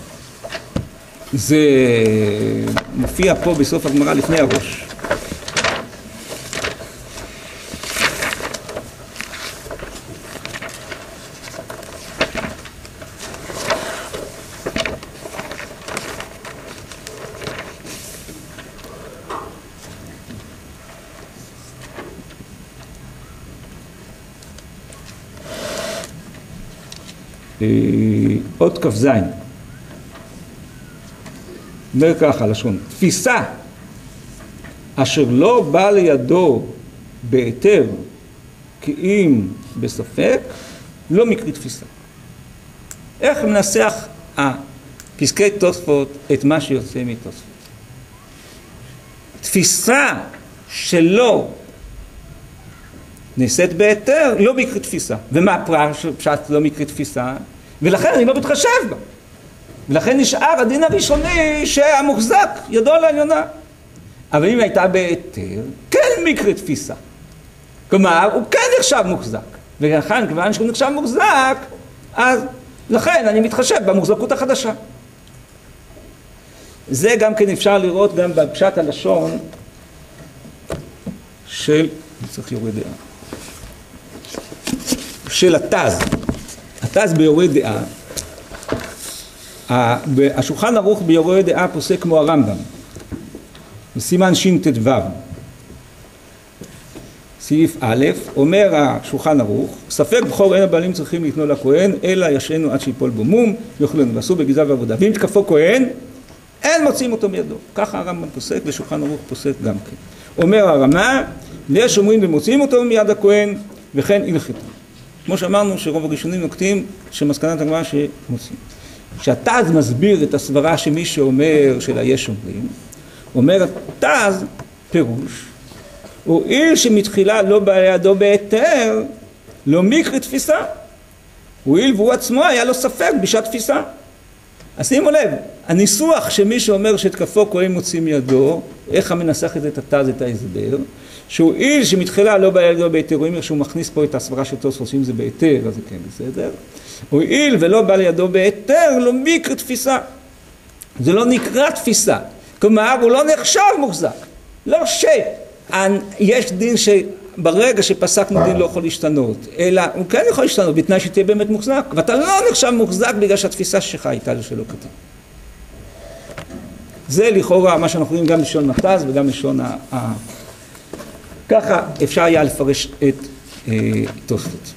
זה מופיע פה בסוף הגמרא לפני הראש. עוד כף זין, אומר ככה לשון, תפיסה אשר לא בא לידו בהיתר כי אם בספק, לא מקרי תפיסה. איך מנסח הפסקי תוספות את מה שיוצא מתוספות? תפיסה שלא נעשית בהיתר, לא מקרי תפיסה. ומה פשט לא מקרי תפיסה? ולכן אני לא מתחשב בה. ולכן נשאר הדין הראשוני שהמוחזק ידו על העליונה. אבל אם הייתה בהיתר, כן מקרי תפיסה. כלומר, הוא כן נחשב מוחזק. ולכן, כיוון שהוא נחשב מוחזק, אז לכן אני מתחשב במוחזקות החדשה. זה גם כן אפשר לראות גם בפשט הלשון של, אני צריך יורד דעה. של התז, התז ביורה דעה, השולחן ערוך ביורה דעה פוסק כמו הרמב"ם, בסימן ש"ט"ו, סעיף א', אומר השולחן ערוך, ספק בכור אין הבעלים צריכים לתנו לכהן, אלא ישנו עד שיפול בו מום, יאכלו ועשו בגזע ועבודה. ואם תקפו כהן, אין מוצאים אותו מידו. ככה הרמב"ם פוסק, ושולחן ערוך פוסק גם כן. אומר הרמה, יש אומרים ומוצאים אותו מיד הכהן, וכן הלכתו. כמו שאמרנו שרוב הראשונים נוקטים שמסקנת הגמרא שמוצאים. כשהתז מסביר את הסברה שמי שאומר של היש אומרים, אומר התז פירוש, הואיל שמתחילה לא בא לידו בהיתר, לא מקרי תפיסה. הואיל והוא עצמו היה לו ספק בשעת תפיסה. אז שימו לב, הניסוח שמי שאומר שתקפו כהן מוצאים ידו, איך המנסח את התז את ההסבר, שהואיל שמתחילה לא בא לידו בהיתר, רואים שהוא מכניס פה את הסברה של תוספות, שאם זה בהיתר אז זה כן בסדר, הואיל ולא בא לידו בהיתר, לא מקרא תפיסה, זה לא נקרא תפיסה, כלומר הוא לא נחשב מוחזק, לא שיש דין שברגע שפסקנו דין לא יכול להשתנות, אלא הוא כן יכול להשתנות בתנאי שתהיה באמת מוחזק, ואתה לא נחשב מוחזק בגלל שהתפיסה שלך הייתה שלא כתוב. זה לכאורה מה שאנחנו רואים גם לשון מתז וגם לשון ה... ה... ככה אפשר היה לפרש את אה, תוספות.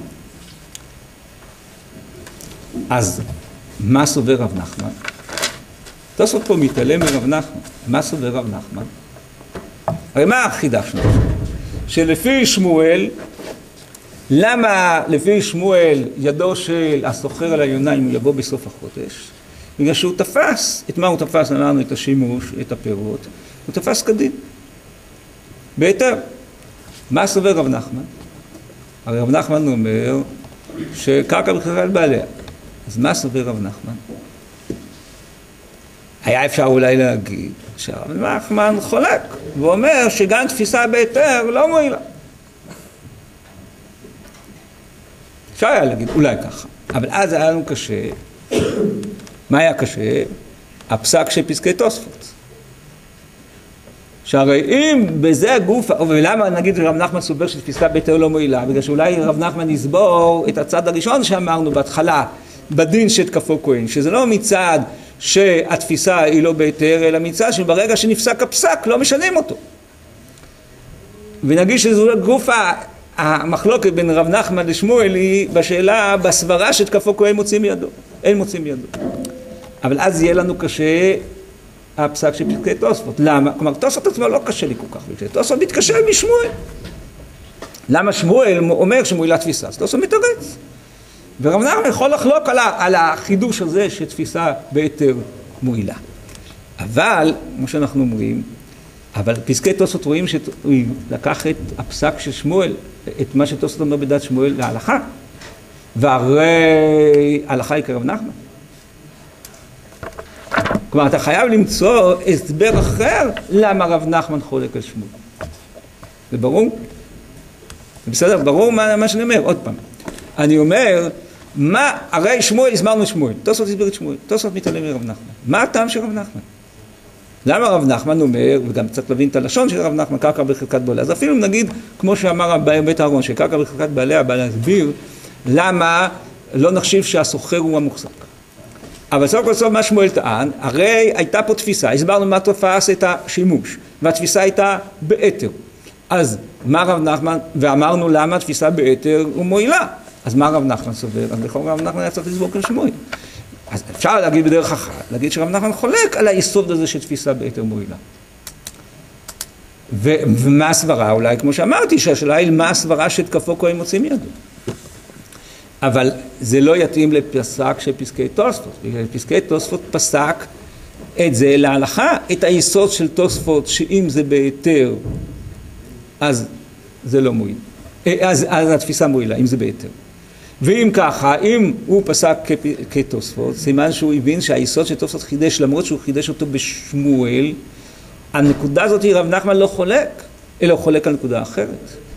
אז מה סובר רב נחמן? תוספות פה מתעלם מרב נחמן. מה סובר רב נחמן? הרי מה חידשנו? שלפי שמואל, למה לפי שמואל ידו של הסוחר על היונה אם הוא יבוא בסוף החודש? בגלל שהוא תפס, את מה הוא תפס? אמרנו את השימוש, את הפירות, הוא תפס כדין. בהיתר. מה סובר רב נחמן? הרי רב נחמן אומר שקרקע בחזקת בעליה. אז מה סובר רב נחמן? היה אפשר אולי להגיד שהרב נחמן חולק, ואומר שגם תפיסה בהיתר לא מועילה. אפשר היה להגיד אולי ככה, אבל אז היה לנו קשה. מה היה קשה? הפסק של פסקי תוספות. שהרי אם בזה הגוף, ולמה נגיד רב נחמן סובר שתפיסה בהיתר לא מועילה? בגלל שאולי רב נחמן יסבור את הצד הראשון שאמרנו בהתחלה, בדין שתקפו כהן, שזה לא מצד שהתפיסה היא לא בהיתר, אלא מצד שברגע שנפסק הפסק לא משנים אותו. ונגיד שזו גוף המחלוקת בין רב נחמן לשמואל היא בשאלה, בסברה שתקפו כהן מוצאים מידו, אין מוצאים מידו. אבל אז יהיה לנו קשה הפסק של פסקי תוספות. למה? כלומר, תוספות עצמו לא קשה לי כל כך, תוספות מתקשה משמואל. למה שמואל אומר שמועילה תפיסה? אז תוספות מתרץ. ורב נחמן יכול לחלוק על, על החידוש הזה שתפיסה בהיתר מועילה. אבל, כמו שאנחנו אומרים, אבל פסקי תוספות רואים שהוא לקח את הפסק של שמואל, את מה שתוספות אומר בדעת שמואל להלכה, והרי הלכה היא כרב נחמן. כלומר, אתה חייב למצוא הסבר אחר למה רב נחמן חולק על שמואל. זה ברור? זה בסדר? ברור מה, מה שאני אומר? עוד פעם. אני אומר, מה, הרי שמואל, הסברנו שמואל, תוספות הסביר את שמואל, תוספות מתעלם מרב נחמן. מה הטעם של רב נחמן? למה רב נחמן אומר, וגם צריך להבין את הלשון של רב נחמן, קרקע בחלקת בעליה. אז אפילו נגיד, כמו שאמר בית הארון, שקרקע בחלקת בעליה בא להסביר, למה לא נחשיב שהסוחר הוא המוחזק. אבל סוף כל סוף מה שמואל טען, הרי הייתה פה תפיסה, הסברנו מה תופס את השימוש, והתפיסה הייתה בהיתר. אז מה רב נחמן, ואמרנו למה התפיסה בהיתר הוא מועילה. אז מה רב נחמן סובר? אז בכל רב נחמן היה צריך לסבור כשמואל. אז אפשר להגיד בדרך אחת, להגיד שרב נחמן חולק על היסוד הזה של תפיסה בהיתר מועילה. ו- ומה הסברה? אולי כמו שאמרתי, שהשאלה היא מה הסברה שתקפו כהן מוצאים ידו. אבל זה לא יתאים לפסק של פסקי תוספות. פסקי תוספות פסק את זה להלכה, את היסוד של תוספות, שאם זה בהיתר, אז זה לא מועיל. אז, אז התפיסה מועילה, אם זה בהיתר. ואם ככה, אם הוא פסק כתוספות, סימן שהוא הבין שהיסוד של תוספות חידש, למרות שהוא חידש אותו בשמואל, הנקודה הזאת רב נחמן לא חולק, אלא הוא חולק על נקודה אחרת.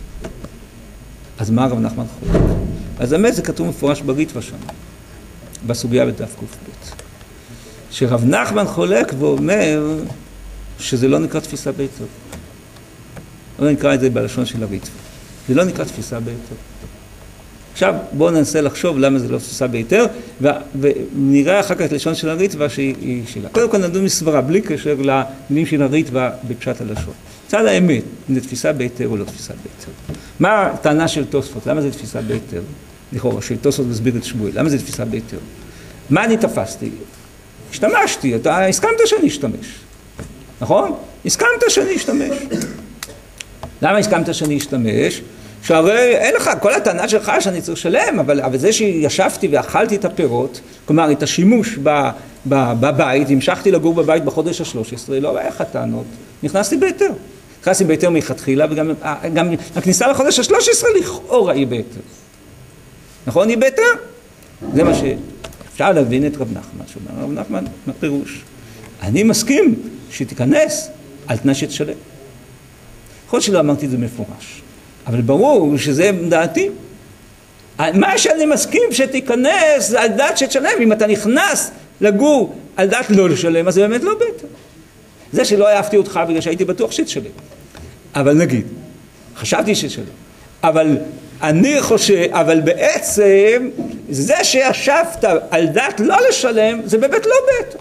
אז מה רב נחמן חולק? אז באמת זה כתוב מפורש בריטווה שם, בסוגיה בדף ק"ב. שרב נחמן חולק ואומר שזה לא נקרא תפיסה בהיתר. לא נקרא את זה בלשון של הריטווה. זה לא נקרא תפיסה בהיתר. עכשיו בואו ננסה לחשוב למה זה לא תפיסה בהיתר, ונראה אחר כך את לשון של הריטווה שהיא שלה. קודם כל נדון מסברה, בלי קשר למילים של הריטווה בפשט הלשון. צד האמת, אם זה תפיסה בהיתר או לא תפיסה בהיתר. מה הטענה של תוספות? למה זה תפיסה בהיתר? לכאורה, של תוספות מסביר את שמואל. למה זה תפיסה בהיתר? מה אני תפסתי? השתמשתי, אתה הסכמת שאני אשתמש. נכון? הסכמת שאני אשתמש. למה הסכמת שאני אשתמש? שהרי אין לך, כל הטענה שלך שאני צריך לשלם, אבל, אבל זה שישבתי ואכלתי את הפירות, כלומר את השימוש ב, ב, בבית, המשכתי לגור בבית בחודש ה-שלוש עשרה, לא היה לך טענות, נכנסתי בהיתר. נכנסתי בהיתר מלכתחילה, וגם גם הכניסה לחודש ה-שלוש עשרה לכאורה היא בהיתר. נכון? היא בהיתר? זה מה שאפשר להבין את רב נחמן, שאומר רב נחמן, מה פירוש? אני מסכים שתיכנס על תנאי שתשלם. יכול שלא אמרתי את זה מפורש, אבל ברור שזה דעתי. מה שאני מסכים שתיכנס זה על דעת שתשלם. אם אתה נכנס לגור על דעת לא לשלם, אז זה באמת לא בטח. זה שלא אהבתי אותך בגלל שהייתי בטוח שתשלם. אבל נגיד, חשבתי שתשלם. אבל אני חושב, אבל בעצם זה שישבת על דעת לא לשלם, זה באמת לא בטח.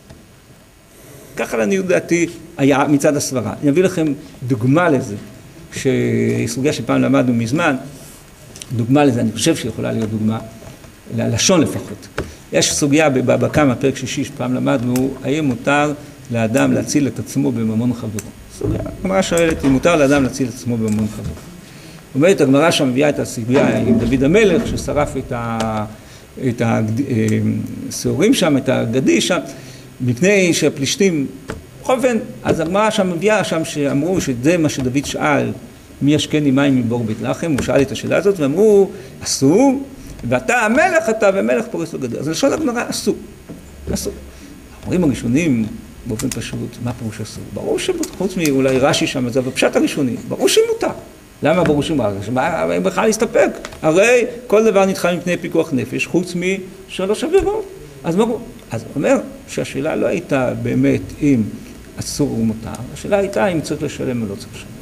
ככה לעניות דעתי היה מצד הסברה. אני אביא לכם דוגמה לזה, שסוגיה שפעם למדנו מזמן, דוגמה לזה, אני חושב שיכולה להיות דוגמה, ללשון לפחות. יש סוגיה בבבא קמא, פרק שישי, שפעם למדנו, האם מותר לאדם להציל את עצמו בממון חברו. סוגיה, הגמרא שואלת, אם מותר לאדם להציל את עצמו בממון חברו. אומרת, הגמרא שם מביאה את הסוגיה עם דוד המלך, ששרף את, ה, את השעורים שם, את הגדי שם, מפני שהפלישתים, בכל אופן, אז הגמרא שם מביאה שם שאמרו שזה מה שדוד שאל, מי ישקני מים מבור בית לחם, הוא שאל את השאלה הזאת, ואמרו, אסור, ואתה המלך אתה, ומלך פורס לגדר. אז לשון הגמרא, אסור, אסור. אומרים הראשונים, באופן פשוט, מה פירוש אסור? ברור שחוץ מאולי רש"י שם, זה בפשט הראשוני, ברור שמותר. למה ברור שמותר? הם בכלל להסתפק. הרי כל דבר נדחה מפני פיקוח נפש, חוץ משלוש עבירות. אז ברור. אז הוא אומר שהשאלה לא הייתה באמת אם אסור או מותר, השאלה הייתה אם צריך לשלם או לא צריך לשלם.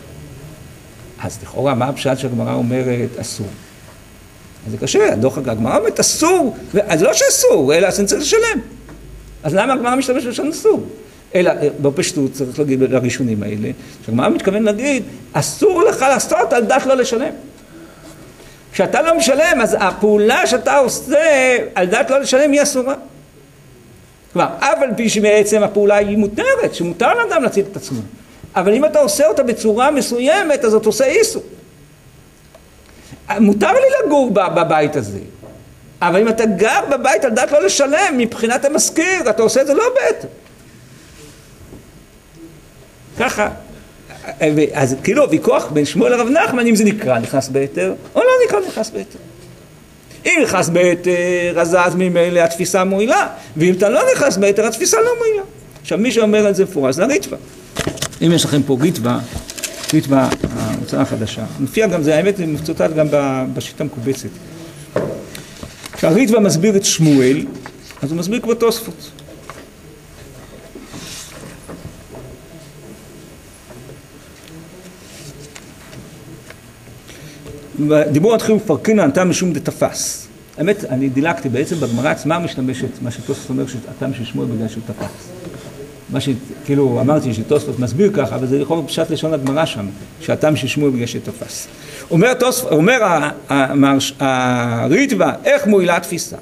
אז לכאורה, מה הפשט שהגמרא אומרת אסור? אז זה קשה, הדוח הגמרא אומרת אסור, אז לא שאסור, אלא אז אני צריך לשלם. אז למה הגמרא משתמש בלשון אסור? אלא בפשטות צריך להגיד לראשונים האלה, שהגמרא מתכוון להגיד, אסור לך לעשות על דעת לא לשלם. כשאתה לא משלם, אז הפעולה שאתה עושה על דעת לא לשלם היא אסורה. כלומר, אף על פי שבעצם הפעולה היא מותרת, שמותר לאדם להציל את עצמו. אבל אם אתה עושה אותה בצורה מסוימת, אז אתה עושה איסור. מותר לי לגור בבית הזה, אבל אם אתה גר בבית על דעת לא לשלם, מבחינת המזכיר, אתה עושה את זה לא בהיתר. ככה. אז כאילו הוויכוח בין שמואל לרב נחמן, אם זה נקרא נכנס בהיתר, או לא נקרא נכנס בהיתר. אם נכנס בהיתר, אז ממילא התפיסה מועילה, ואם אתה לא נכנס בהיתר, התפיסה לא מועילה. עכשיו מי שאומר על זה מפורש, זה הריטב"א. אם יש לכם פה ריטב"א, ריטב"א, ההוצאה החדשה, מופיע גם זה, האמת, זה מפצוטט גם בשיטה מקובצת. כשהריטב"א מסביר את שמואל, אז הוא מסביר כמו תוספות. דיבור התחיל ופרקינא הטעם משום דתפס. האמת, אני דילגתי, בעצם בגמרא עצמה משתמשת, מה שתוספות אומר שהטעם של שמואל בגלל שהוא תפס. מה שכאילו אמרתי שתוספות מסביר ככה, אבל זה יכול להיות פשט לשון הגמרא שם, שהטעם של שמואל בגלל שתפס. אומר תוספות, אומר הריטב"א, איך מועילה התפיסה?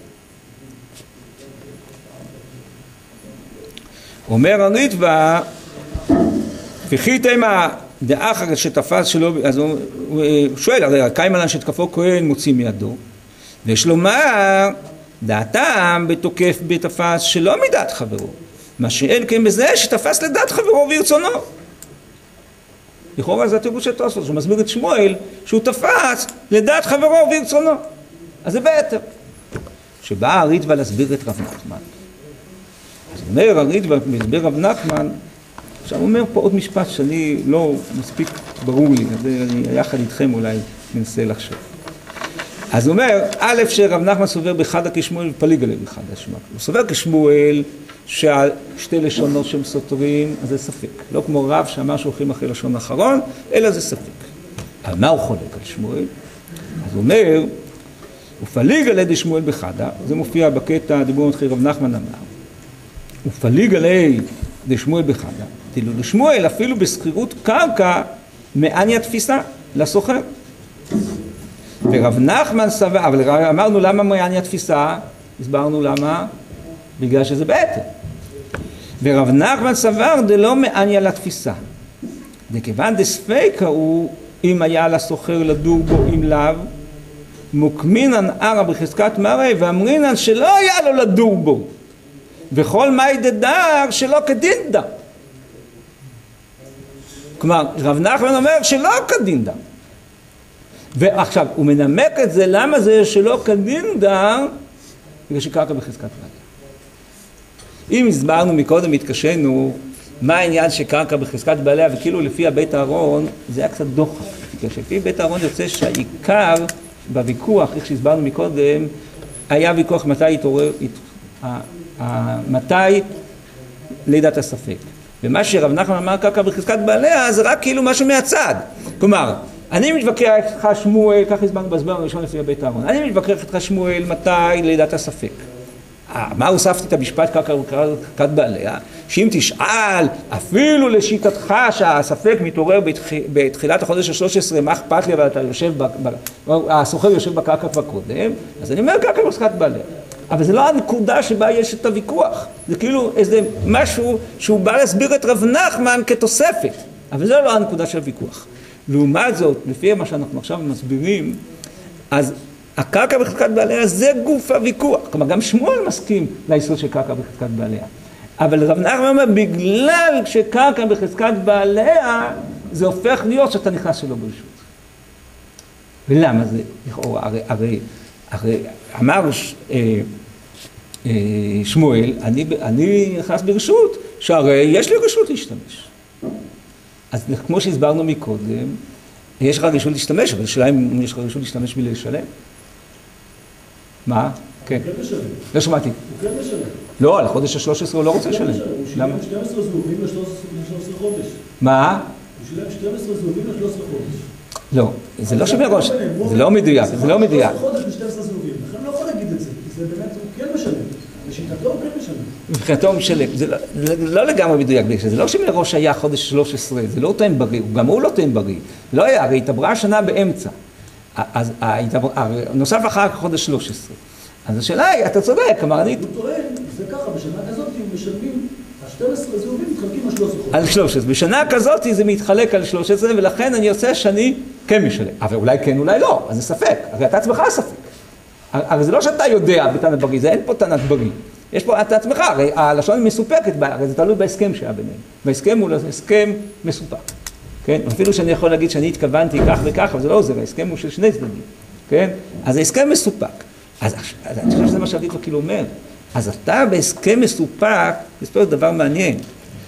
אומר הריטב"א, וכי תימא דאחר שתפס שלו, אז הוא שואל, הרי קיימלן שתקפו כהן מוציא מידו, ויש לומר, דעתם בתוקף בתפס שלא מדעת חברו, מה שאין כן בזה שתפס לדעת חברו וירצונו. לכאורה זה התירוץ של תוספות, שהוא מסביר את שמואל, שהוא תפס לדעת חברו וירצונו. אז זה בהיתר. שבא הריטב"א להסביר את רב נחמן. אז אומר הריטב"א, מסביר רב נחמן, עכשיו הוא אומר פה עוד משפט שאני לא מספיק ברור לי, אז אני יחד איתכם אולי מנסה לחשוב. אז הוא אומר, א' שרב נחמן סובר בחדא כשמואל ופליגא ליה בחדא שמואל. הוא סובר כשמואל ששתי לשונות שהם סותרים, אז זה ספק. לא כמו רב שאמר שהולכים אחרי לשון האחרון, אלא זה ספק. על מה הוא חולק על שמואל? אז הוא אומר, ופליגא ליה דשמואל בחדא, זה מופיע בקטע דיבור מתחיל רב נחמן אמר, ופליגא ליה דשמואל בחדא, תראו, לשמואל אפילו בסחירות קרקע מעניה תפיסה לסוחר. ורב נחמן סבר, אבל אמרנו למה מעניה תפיסה, הסברנו למה, בגלל שזה בהיתר. ורב נחמן סבר דלא מעניה לתפיסה. דכיוון דספיקה הוא, אם היה לסוחר לדור בו אם לאו, מוקמינן ערא בחזקת מראה, ואמרינן שלא היה לו לדור בו. וכל מאי דדר שלא כדין דם. כלומר, רב נחמן אומר שלא כדין דם. ועכשיו, הוא מנמק את זה, למה זה שלא כדין דם? בגלל שקרקע בחזקת מראה. אם הסברנו מקודם, התקשנו, מה העניין שקרקע בחזקת בעליה, וכאילו לפי הבית הארון זה היה קצת דוחק, כי לפי בית הארון יוצא שהעיקר בוויכוח, איך שהסברנו מקודם, היה ויכוח מתי התעורר, מתי לידת הספק. ומה שרב נחמן אמר קרקע בחזקת בעליה זה רק כאילו משהו מהצד. כלומר, אני מתווכח איתך שמואל, כך הסברנו בהסבר הראשון לפי בית הארון, אני מתווכח איתך שמואל מתי לידת הספק. מה הוספתי את המשפט קרקע בחזקת בעליה? שאם תשאל אפילו לשיטתך שהספק מתעורר בתחילת החודש ה-שלוש עשרה, מה אכפת לי, אבל אתה יושב, הסוחר יושב בקרקע כבר קודם, אז אני אומר קרקע בחזקת בעליה. אבל זה לא הנקודה שבה יש את הוויכוח, זה כאילו איזה משהו שהוא בא להסביר את רב נחמן כתוספת, אבל זה לא הנקודה של הוויכוח. לעומת זאת, לפי מה שאנחנו עכשיו מסבירים, אז הקרקע בחזקת בעליה זה גוף הוויכוח, כלומר גם שמואל מסכים ליסוד של קרקע בחזקת בעליה, אבל רב נחמן אומר, בגלל שקרקע בחזקת בעליה, זה הופך להיות שאתה נכנס שלא ברשות. ולמה זה? הרי, הרי, הרי אמר אה, אה, שמואל, אני, אני נכנס ברשות, שהרי יש לי רשות להשתמש. אז כמו שהסברנו מקודם, יש לך רשות להשתמש, אבל השאלה אם יש לך רשות להשתמש בלי לשלם? מה? כן. הוא כן משלם. לא שמעתי. הוא כן משלם. לא, על החודש ה-שלוש עשרה הוא לא רוצה לשלם. הוא שילם שתים עשרה זהובים ל-שלוש עשרה חודש. מה? הוא שילם שתים עשרה זהובים ל-שלוש עשרה חודש. לא, זה לא שמראש, זה לא מדויק, זה לא מדויק. שלוש עשרה חודש ב-שתים עשרה זהובים, לכן לא יכול להגיד את זה, כי זה באמת, הוא כן משלם. לשיטתו הוא כן משלם. מבחינתו הוא משלם, זה לא לגמרי מדויק, זה לא שמראש היה חודש שלוש עשרה, זה לא טוען בריא, גם הוא לא טוען בריא. לא היה, הרי התעברה השנה באמצע. אז נוסף אחר כך חודש שלוש עשרה. אז השאלה היא, אתה צודק, כלומר אני... הוא טוען, זה ככה, בשנה כזאת הם משלמים, ה-שתים עשרה זהובים מתחלקים על שלוש עשרה חודש. על שלוש עשרה. בשנה כזאת זה מתחלק על שלוש עשרה, ולכן אני עושה שאני כן משלם. אבל אולי כן, אולי לא, אז זה ספק. הרי אתה עצמך ספק. הרי זה לא שאתה יודע בתנת בריא, זה אין פה תנת בריא. יש פה אתה עצמך, הרי הלשון מסופקת, הרי זה תלוי בהסכם שהיה ביניהם. בהסכם הוא הסכם מסופק. כן? אפילו שאני יכול להגיד שאני התכוונתי כך וכך, אבל זה לא עוזר, ההסכם הוא של שני צדדים. כן? אז ההסכם מסופק. אז, אז אני חושב שזה מה שהריטב"א כאילו אומר. אז אתה בהסכם מסופק, זה פה דבר מעניין,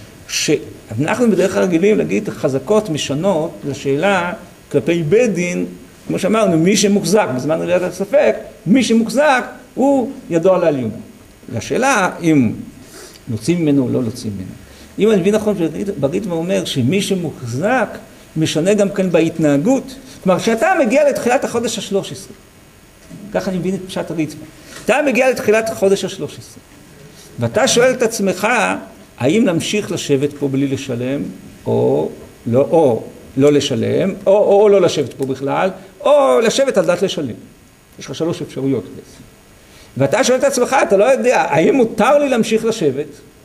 שאנחנו בדרך כלל רגילים להגיד חזקות משנות לשאלה כלפי בית דין, כמו שאמרנו, מי שמוחזק, בזמן ראיית הספק, מי שמוחזק הוא ידו על העליונה. לשאלה אם נוצאים ממנו או לא נוצאים ממנו. אם אני מבין נכון, בריטב"א אומר שמי שמוחזק משנה גם כן בהתנהגות. כלומר, כשאתה מגיע לתחילת החודש ה-שלוש עשרה, ככה אני מבין את פשט הריטב"א. אתה מגיע לתחילת החודש ה-שלוש עשרה, ואתה שואל את עצמך, האם להמשיך לשבת פה בלי לשלם, או לא, או לא לשלם, או, או, או לא לשבת פה בכלל, או לשבת על דעת לשלם. יש לך שלוש אפשרויות בעצם. ואתה שואל את עצמך, אתה לא יודע, האם מותר לי להמשיך לשבת?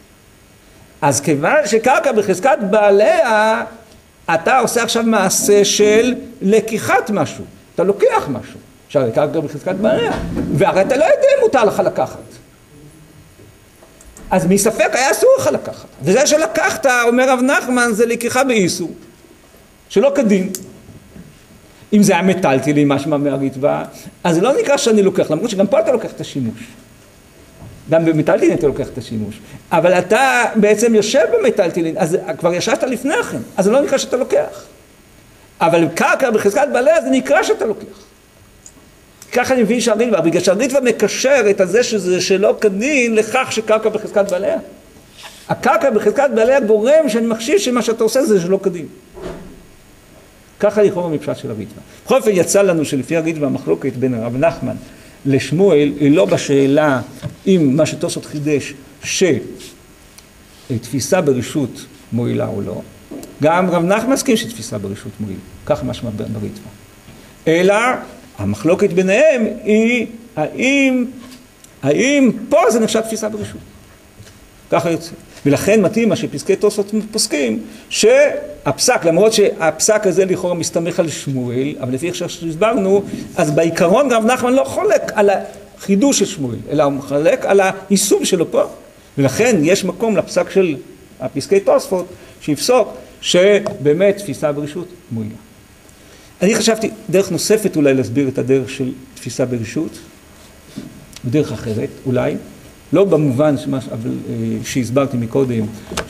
אז כיוון שקרקע בחזקת בעליה, אתה עושה עכשיו מעשה של לקיחת משהו. אתה לוקח משהו. שהרי קרקע בחזקת בעליה. והרי אתה לא יודע אם מותר לך לקחת. אז מספק היה אסור לך לקחת. וזה שלקחת, אומר רב נחמן, זה לקיחה באיסור. שלא כדין. אם זה היה מטלטלין, משמע מהריטב"א, אז זה לא נקרא שאני לוקח, למרות שגם פה אתה לוקח את השימוש. גם במטלטלין אתה לוקח את השימוש. אבל אתה בעצם יושב במטלטלין, אז כבר ישבת לפני כן, אז זה לא נקרא שאתה לוקח. אבל קרקע בחזקת בעליה זה נקרא שאתה לוקח. ככה אני מבין שהריטב"א, בגלל שהריטב"א מקשר את הזה שזה שלא כדין לכך שקרקע בחזקת בעליה. הקרקע בחזקת בעליה גורם שאני מחשיב שמה שאתה עושה זה שלא כדין. ככה לכאורה מפשט של הריטב"א. בכל אופן יצא לנו שלפי הריטב"א המחלוקת בין הרב נחמן לשמואל היא לא בשאלה אם מה שתוספות חידש שתפיסה ברשות מועילה או לא. גם רב נחמן מסכים שתפיסה ברשות מועילה. ככה משמע בריטב"א. אלא המחלוקת ביניהם היא האם, האם פה זה נחשב תפיסה ברשות. ככה יוצא. ולכן מתאים מה שפסקי תוספות פוסקים, שהפסק, למרות שהפסק הזה לכאורה מסתמך על שמואל, אבל לפי איך שהסברנו, אז בעיקרון רב נחמן לא חולק על החידוש של שמואל, אלא הוא חולק על היישום שלו פה. ולכן יש מקום לפסק של הפסקי תוספות, שיפסוק שבאמת תפיסה ברשות מועילה. אני חשבתי דרך נוספת אולי להסביר את הדרך של תפיסה ברשות, בדרך אחרת אולי, לא במובן שמה, אבל, שהסברתי מקודם,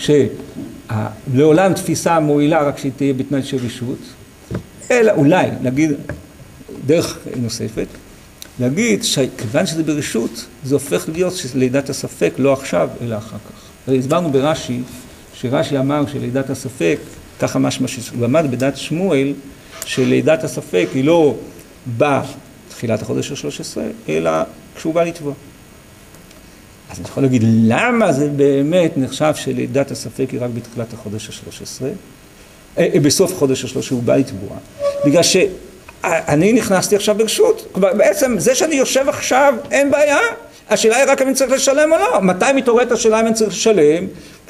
שלעולם תפיסה מועילה רק שהיא תהיה בתנאי של רשות, אלא אולי, נגיד, דרך נוספת, להגיד שכיוון שזה ברשות, זה הופך להיות שלידת הספק לא עכשיו, אלא אחר כך. הסברנו ברש"י, שרש"י אמר שלידת הספק, ככה משמע שהוא למד בדעת שמואל, שלידת הספק היא לא בתחילת החודש ה-שלוש עשרה, אלא כשהוא בא לתבוע. אז אני יכול להגיד, למה זה באמת נחשב שלידת הספק היא רק בתחילת החודש ה-שלוש עשרה? אה, בסוף חודש ה-שלוש עשרה הוא בא לתבוע. בגלל שאני נכנסתי עכשיו ברשות. כלומר, בעצם זה שאני יושב עכשיו, אין בעיה. השאלה היא רק אם אני צריך לשלם או לא. מתי מתעוררת השאלה אם אני צריך לשלם?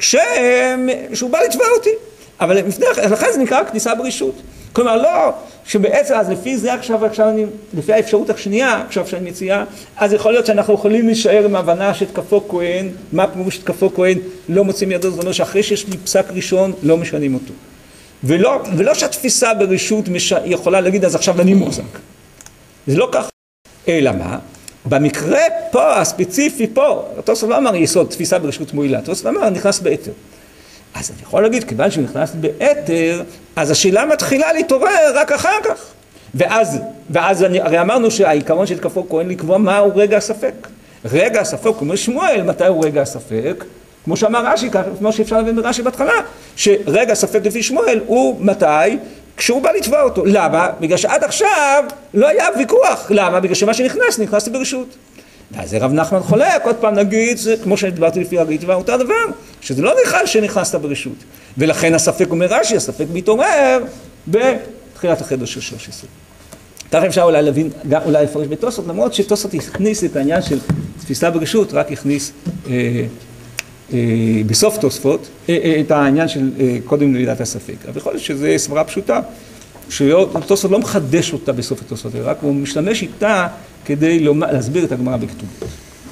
כשהוא בא לתבוע אותי. אבל לכן זה נקרא כניסה ברשות. כלומר, לא, שבעצם, אז לפי זה עכשיו, עכשיו אני, לפי האפשרות השנייה, עכשיו שאני מציעה, אז יכול להיות שאנחנו יכולים להישאר עם ההבנה שתקפו כהן, מה פירוש שתקפו כהן, לא מוצאים ידו, זאת אומרת שאחרי שיש לי פסק ראשון, לא משנים אותו. ולא, ולא שהתפיסה ברשות מש... יכולה להגיד, אז עכשיו אני מוחזק. זה לא ככה. אלא מה? במקרה פה, הספציפי פה, התוספות לא אמר יסוד, תפיסה ברשות מועילה, התוספות אמר נכנס ביתר. אז אני יכול להגיד, כיוון שהוא נכנס ביתר, אז השאלה מתחילה להתעורר רק אחר כך. ואז, ואז אני, הרי אמרנו שהעיקרון של תקפו כהן לקבוע מהו רגע הספק. רגע הספק, כמו שמואל, מתי הוא רגע הספק? כמו שאמר רש"י, כמו שאפשר להבין ברש"י בהתחלה, שרגע הספק לפי שמואל הוא מתי? כשהוא בא לתבוע אותו. למה? בגלל שעד עכשיו לא היה ויכוח. למה? בגלל שמה שנכנס, נכנסתי ברשות. ואז רב נחמן חולק, עוד פעם נגיד, כמו שדיברתי לפי הריטב"א, אותו הדבר, שזה לא נכלל שנכנסת ברשות. ולכן הספק אומר רש"י, הספק מתעורר בתחילת החודש ה-שלוש עשרה. ככה אפשר אולי להבין, גם אולי לפרש בתוספות, למרות שתוספות הכניס את העניין של תפיסה ברשות, רק הכניס אה, אה, בסוף תוספות אה, אה, את העניין של אה, קודם לידת הספק. אבל יכול להיות שזו סברה פשוטה, שתוספות לא מחדש אותה בסוף התוספות, רק הוא משתמש איתה כדי להסביר את הגמרא בכתובות.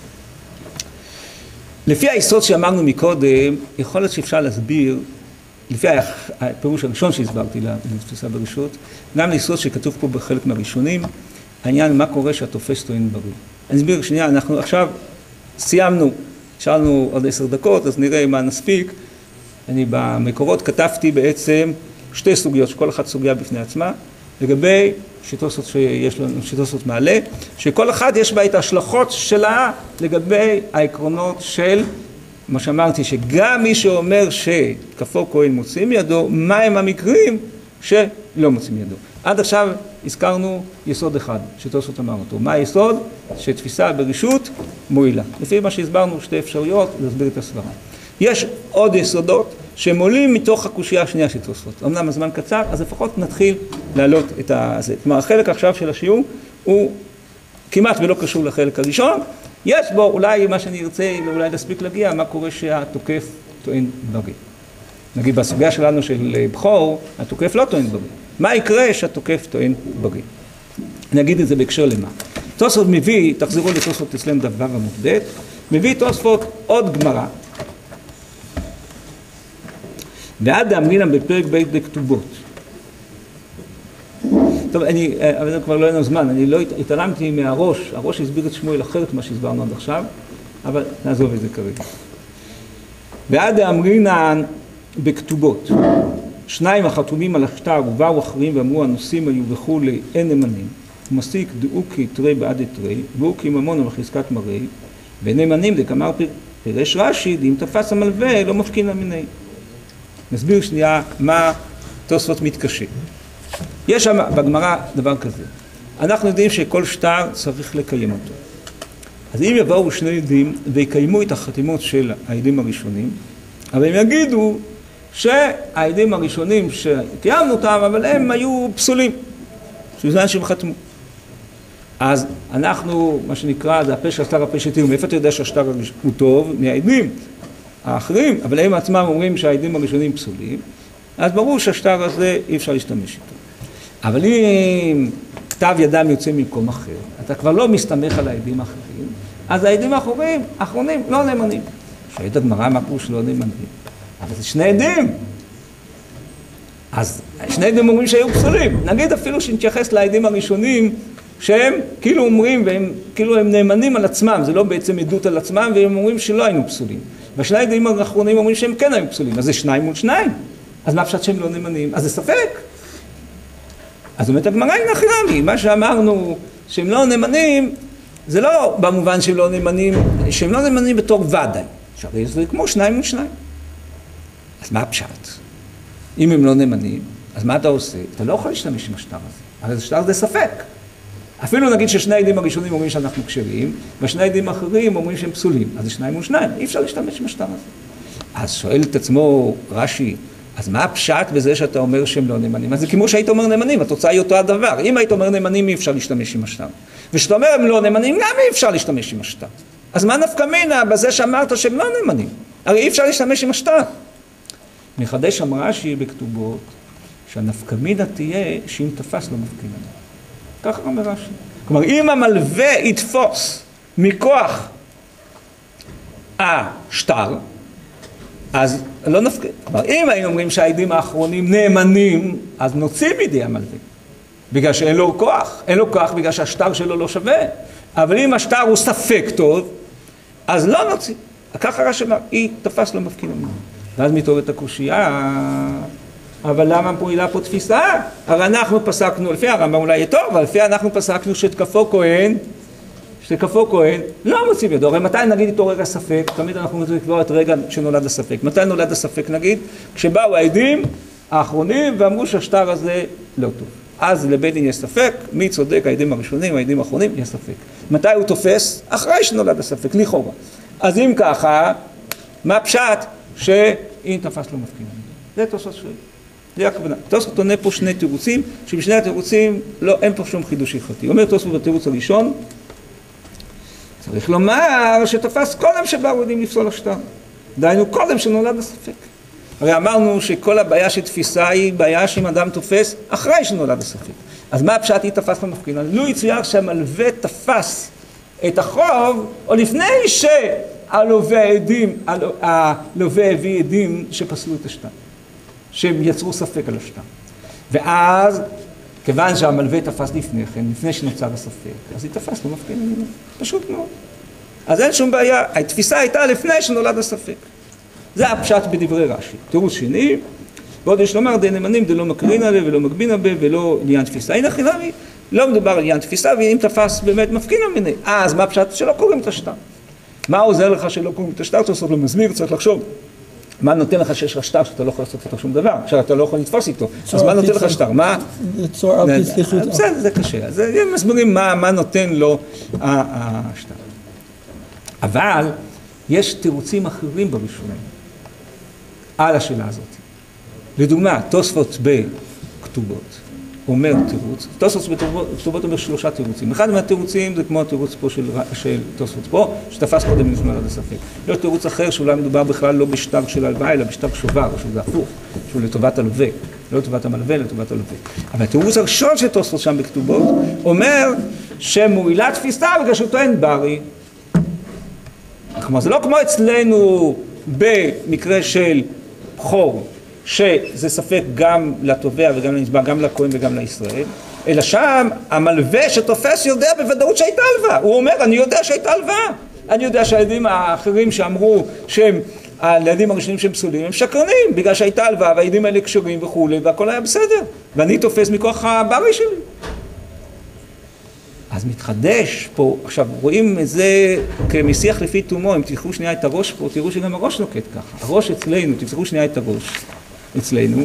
לפי היסוד שאמרנו מקודם, יכול להיות שאפשר להסביר, לפי הפירוש הראשון שהסברתי לתפיסה ברשות, גם ליסוד שכתוב פה בחלק מהראשונים, העניין מה קורה שהתופס טוען בריא. אני אסביר שנייה, אנחנו עכשיו סיימנו, שאלנו עוד עשר דקות, אז נראה מה נספיק. אני במקורות כתבתי בעצם שתי סוגיות, שכל אחת סוגיה בפני עצמה, לגבי שתוספות שיש לנו, שתוספות מעלה, שכל אחד יש בה את ההשלכות שלה לגבי העקרונות של, מה שאמרתי, שגם מי שאומר שתקפו כהן מוצאים ידו, מה הם המקרים שלא מוצאים ידו. עד עכשיו הזכרנו יסוד אחד, שתוספות אמר אותו. מה היסוד? שתפיסה ברשות מועילה. לפי מה שהסברנו, שתי אפשרויות, להסביר את הסברה. יש עוד יסודות שהם עולים מתוך הקושייה השנייה של תוספות. אמנם הזמן קצר, אז לפחות נתחיל להעלות את הזה. כלומר, החלק עכשיו של השיעור הוא כמעט ולא קשור לחלק הראשון. יש בו אולי מה שאני ארצה, ואולי נספיק להגיע, מה קורה שהתוקף טוען בריא. נגיד בסוגיה שלנו של בכור, התוקף לא טוען בריא. מה יקרה שהתוקף טוען בריא? נגיד את זה בהקשר למה. תוספות מביא, תחזרו לתוספות אצלם דבר המוקדת, מביא תוספות עוד גמרא. ועד דאמרינן בפרק ב' בכתובות. טוב, אני, אבל זה כבר לא אין לנו זמן, אני לא התעלמתי מהראש, הראש הסביר את שמואל אחרת מה שהסברנו עד עכשיו, אבל נעזוב את זה כרגע. ועד דאמרינן בכתובות, שניים החתומים על השטר ובאו אחרים ואמרו הנושאים היו וכולי אין נאמנים, ומסיק דאוקי תרי בעד תרי, ואוקי ממון ומחזקת מראי, ונאמנים דקאמר פירש רש"י, אם תפס המלווה לא מפקין למיני. נסביר שנייה מה תוספות מתקשה. יש שם בגמרא דבר כזה. אנחנו יודעים שכל שטר צריך לקיים אותו. אז אם יבואו שני עדים ויקיימו את החתימות של העדים הראשונים, אבל הם יגידו שהעדים הראשונים שקיימנו אותם, אבל הם היו פסולים. שבזמן שהם חתמו. אז אנחנו, מה שנקרא, זה הפה של השטר הפה שתראו. מאיפה אתה יודע שהשטר הוא טוב? מהעדים האחרים, אבל הם עצמם אומרים שהעדים הראשונים פסולים, אז ברור שהשטר הזה אי אפשר להשתמש איתו. אבל אם כתב ידם יוצא ממקום אחר, אתה כבר לא מסתמך על העדים האחרים, אז העדים האחרים, האחרונים לא נאמנים. שואלת הגמרא מה פירוש לא נאמנים? אבל זה שני עדים. אז שני עדים אומרים שהיו פסולים. נגיד אפילו שנתייחס לעדים הראשונים שהם כאילו אומרים, והם כאילו הם נאמנים על עצמם, זה לא בעצם עדות על עצמם, והם אומרים שלא היינו פסולים. והשני עדים האחרונים אומרים שהם כן היו פסולים, אז זה שניים מול שניים. אז מה פשט שהם לא נאמנים? אז זה ספק. אז אומרת הגמרא היא נכי נמי, מה שאמרנו שהם לא נאמנים, זה לא במובן שהם לא נאמנים, שהם לא נאמנים בתור ודאי. שהרי זה כמו שניים מול שניים. אז מה הפשט? אם הם לא נאמנים, אז מה אתה עושה? אתה לא יכול להשתמש עם השטר הזה. הרי השטר זה ספק. אפילו נגיד ששני העדים הראשונים אומרים שאנחנו כשרים, ושני העדים האחרים אומרים שהם פסולים. אז זה שניים מול שניים, אי אפשר להשתמש עם השטר הזה. אז שואל את עצמו רש"י, אז מה הפשט בזה שאתה אומר שהם לא נאמנים? אז זה כמו שהיית אומר נאמנים, התוצאה היא אותו הדבר. אם היית אומר נאמנים, אי אפשר להשתמש עם השטר. ושאתה אומר הם לא נאמנים, גם אי אפשר להשתמש עם השטר. אז מה נפקא מינה בזה שאמרת שהם לא נאמנים? הרי אי אפשר להשתמש עם השטר. מחדש אמרה רש"י בכתובות, שהנפקא מינה תהיה שאם תפס לא מפקיד. ככה אומר רש"י. כלומר, אם המלווה יתפוס מכוח השטר, אז לא נפקד. כלומר, אם היינו אומרים שהעדים האחרונים נאמנים, אז נוציא בידי המלווה. בגלל שאין לו כוח. אין לו כוח בגלל שהשטר שלו לא שווה. אבל אם השטר הוא ספק טוב, אז לא נוציא. ככה רש"י אמר, היא תפס לא מפקיד המלווה. ואז מתעוררת הקושייה, אבל למה פועלה פה תפיסה? הרי אנחנו פסקנו, לפי הרמב"ם אולי יהיה טוב, אבל לפי אנחנו פסקנו שתקפו כהן, שתקפו כהן, לא מוציא בידו. הרי מתי נגיד התעורר הספק? תמיד אנחנו רוצים לקבוע את רגע שנולד הספק. מתי נולד הספק נגיד? כשבאו העדים האחרונים ואמרו שהשטר הזה לא טוב. אז לבית דין יש ספק, מי צודק, העדים הראשונים, העדים האחרונים, יש ספק. מתי הוא תופס? אחרי שנולד הספק, לכאורה. אז אם ככה, מה פשט? שאם תפס לא מפקיד. זה תוספות שואל. זה הכוונה. תוספות עונה פה שני תירוצים, שבשני התירוצים לא, אין פה שום חידוש הלכתי. אומר תוספות בתירוץ הראשון, צריך לומר שתפס קודם שבאו יודעים לפסול השטר. דהיינו קודם שנולד הספק. הרי אמרנו שכל הבעיה של תפיסה היא בעיה שאם אדם תופס אחרי שנולד הספק. אז מה הפשט היא תפס במפקיד? לו יצויר שהמלווה תפס את החוב, או לפני שהלווה עדים, הלווה הביא עדים שפסלו את השטר. שהם יצרו ספק על השטר. ואז, כיוון שהמלווה תפס לפני כן, לפני שנוצר הספק, אז היא תפס לא מפקיד ממנו. פשוט מאוד. אז אין שום בעיה. התפיסה הייתה לפני שנולד הספק. זה הפשט בדברי רש"י. תירוץ שני, ועוד יש לומר, די נאמנים, די לא מקרין עליה ולא מגבין עליה ולא עניין תפיסה. הנה חינמי, לא מדובר על עניין תפיסה, ואם תפס באמת מפקיד ממנו. אז מה הפשט? שלא קוראים את השטר. מה עוזר לך שלא קוראים את השטר? צריך לא מסביר, צריך לחשוב. מה נותן לך שיש לך שטר שאתה לא יכול לעשות איתו שום דבר? שאתה לא יכול לתפוס איתו. אז מה נותן לך שטר? מה? ליצור על פי סליחות. בסדר, זה קשה. אז הם מסבירים מה נותן לו השטר. אבל יש תירוצים אחרים בראשונים על השאלה הזאת. לדוגמה, תוספות בכתובות אומר תירוץ, תוספות בכתובות אומר שלושה תירוצים. אחד מהתירוצים זה כמו התירוץ פה של, של תוספות פה, שתפס קודם נשמר עד הספק. יש תירוץ אחר שאולי מדובר בכלל לא בשטר של הלוואה, אלא בשטר שובר, שזה הפוך, שהוא לטובת הלווה, לא לטובת המלווה, לטובת הלווה. אבל התירוץ הראשון של תוספות שם בכתובות אומר שמועילה תפיסה בגלל שהוא טוען ברי. כלומר, זה לא כמו אצלנו במקרה של חור, שזה ספק גם לתובע וגם לנתבע, גם לכהן וגם לישראל, אלא שם המלווה שתופס יודע בוודאות שהייתה הלוואה. הוא אומר, אני יודע שהייתה הלוואה. אני יודע שהעדים האחרים שאמרו שהם, העדים הראשונים שהם פסולים, הם שקרנים, בגלל שהייתה הלוואה והעדים האלה קשרים וכו', והכל היה בסדר. ואני תופס מכוח הברי שלי. אז מתחדש פה, עכשיו רואים את זה כמשיח לפי תומו, אם תלכו שנייה את הראש פה, תראו שגם הראש נוקט ככה. הראש אצלנו, תפתחו שנייה את הראש אצלנו.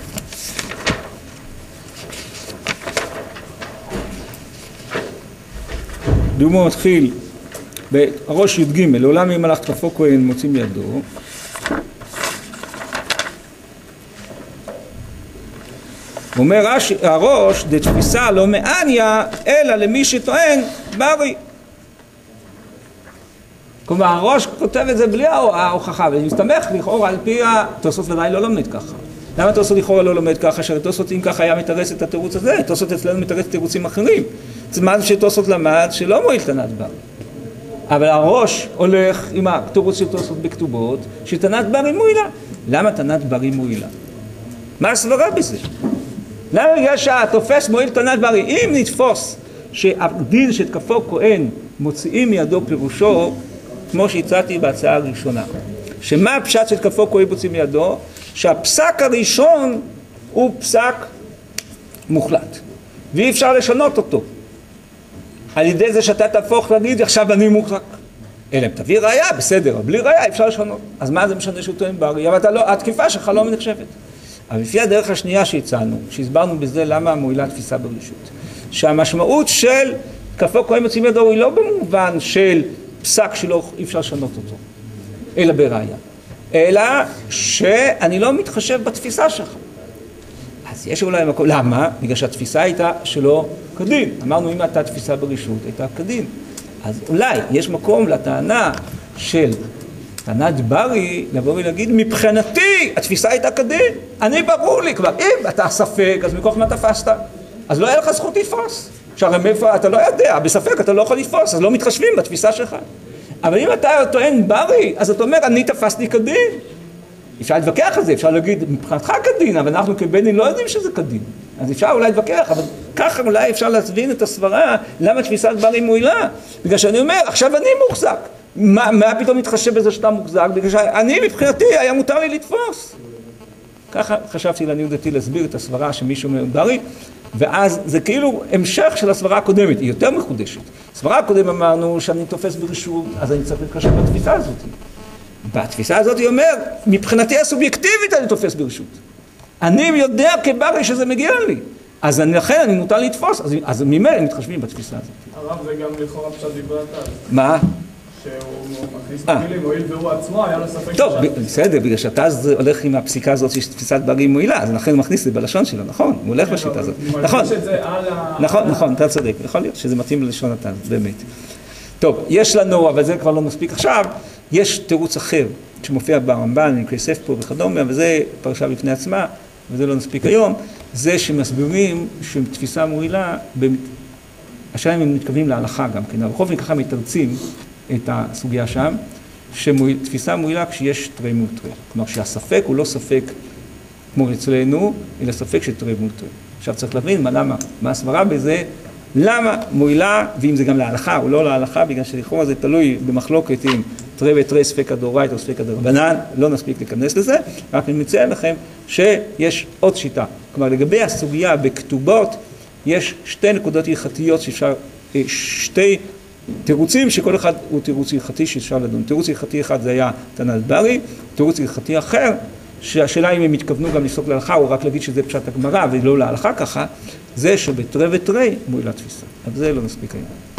דומו מתחיל בראש י"ג, לעולם אם מלאך תקפו כהן מוצאים ידו. אומר הראש, דתפיסה לא מעניה, אלא למי שטוען ברי. כלומר, הראש כותב את זה בלי ההוכחה, ומסתמך לכאורה על פי התוספות ודאי לא לומד ככה. למה התוספות לכאורה לא לומד ככה? שהתוספות אם ככה היה מתרץ את התירוץ הזה, התוספות אצלנו מתרץ תירוצים אחרים. זה מה שתוספות למד שלא מועיל תנת ברי. אבל הראש הולך עם התירוץ של תוספות בכתובות, שתנת ברי מועילה. למה תנת ברי מועילה? מה הסברה בזה? למה בגלל שהתופס מועיל תנת ברי? אם נתפוס שהדין שתקפו כהן מוציאים מידו פירושו, כמו שהצעתי בהצעה הראשונה. שמה הפשט שתקפו כהן מוציאים מידו? שהפסק הראשון הוא פסק מוחלט, ואי אפשר לשנות אותו. על ידי זה שאתה תהפוך להגיד, עכשיו אני מוחזק. אלא אם תביא ראייה, בסדר, אבל בלי ראייה אפשר לשנות. אז מה זה משנה שהוא טוען ברי? אבל לא, התקיפה שלך לא נחשבת. אבל לפי הדרך השנייה שהצענו, שהסברנו בזה למה מועילה תפיסה ברשות, שהמשמעות של תקפו כהן מוציאים מידו היא לא במובן של פסק שלא אי אפשר לשנות אותו, אלא בראייה. אלא שאני לא מתחשב בתפיסה שלך. אז יש אולי מקום, למה? בגלל שהתפיסה הייתה שלא כדין. אמרנו, אם הייתה תפיסה ברשות, הייתה כדין. אז אולי יש מקום לטענה של טענת ברי, לבוא ולהגיד, מבחינתי התפיסה הייתה כדין. אני ברור לי, כבר אם אתה ספק, אז מכוח מה תפסת? אז לא היה לך זכות לתפוס. שהרי מאיפה, אתה לא יודע, בספק אתה לא יכול לתפוס, אז לא מתחשבים בתפיסה שלך. אבל אם אתה טוען ברי, אז אתה אומר, אני תפסתי כדין. אפשר להתווכח על זה, אפשר להגיד, מבחינתך כדין, אבל אנחנו כבנים לא יודעים שזה כדין. אז אפשר אולי להתווכח, אבל ככה אולי אפשר להסביר את הסברה, למה תפיסת ברי מועילה. בגלל שאני אומר, עכשיו אני מוחזק. מה, מה פתאום מתחשב בזה שאתה מוחזק? בגלל שאני מבחינתי היה מותר לי לתפוס. ככה חשבתי לעניות דעתי להסביר את הסברה שמישהו אומר ברי, ואז זה כאילו המשך של הסברה הקודמת, היא יותר מחודשת. הסברה הקודם אמרנו שאני תופס ברשות, אז אני צריך להתקשר בתפיסה הזאת. בתפיסה הזאת היא אומר, מבחינתי הסובייקטיבית אני תופס ברשות. אני יודע כברי שזה מגיע לי. אז אני, לכן אני מותר לתפוס, אז, אז ממילא הם מתחשבים בתפיסה הזאת. הרב זה גם לכאורה פשט דברי התז. מה? שהוא מכניס במילים, הואיל והוא עצמו, היה לו ספק... טוב, בסדר, בגלל שהתז הולך עם הפסיקה הזאת שיש תפיסת ברי מועילה, אז לכן הוא מכניס את זה בלשון שלו, נכון? הוא הולך בשיטה הזאת. נכון, נכון, נכון, אתה צודק, יכול להיות שזה מתאים ללשון התז, באמת. טוב, יש לנו, אבל זה כבר לא מספיק עכשיו, יש תירוץ אחר שמופיע ברמב"ן, מקרי ספר וכדומה, וזה פרשה בפני עצמה, וזה לא נספיק היום, זה שמסבירים שתפיסה מועילה, השאלה אם הם מתכוונים להלכה גם כן, הרחוב ככה מתרצים את הסוגיה שם, שתפיסה מועילה כשיש תרי מול תרי. כלומר שהספק הוא לא ספק כמו אצלנו, אלא ספק של תרי מול תרי. עכשיו צריך להבין מה, למה, מה הסברה בזה, למה מועילה, ואם זה גם להלכה או לא להלכה, בגלל שלכאורה זה תלוי במחלוקת עם תרי ותרי ספק הדאורייתא או ספק הדרבנן, לא נספיק להיכנס לזה, רק אני מציין לכם שיש עוד שיטה. כלומר לגבי הסוגיה בכתובות, יש שתי נקודות הלכתיות שאפשר, שתי תירוצים שכל אחד הוא תירוץ הלכתי שאפשר לדון. תירוץ הלכתי אחד זה היה טענת ברי, תירוץ הלכתי אחר, שהשאלה אם הם התכוונו גם לפסוק להלכה או רק להגיד שזה פשט הגמרא ולא להלכה ככה, זה שבתרי ותרי מועילה תפיסה. אבל זה לא נספיק היום.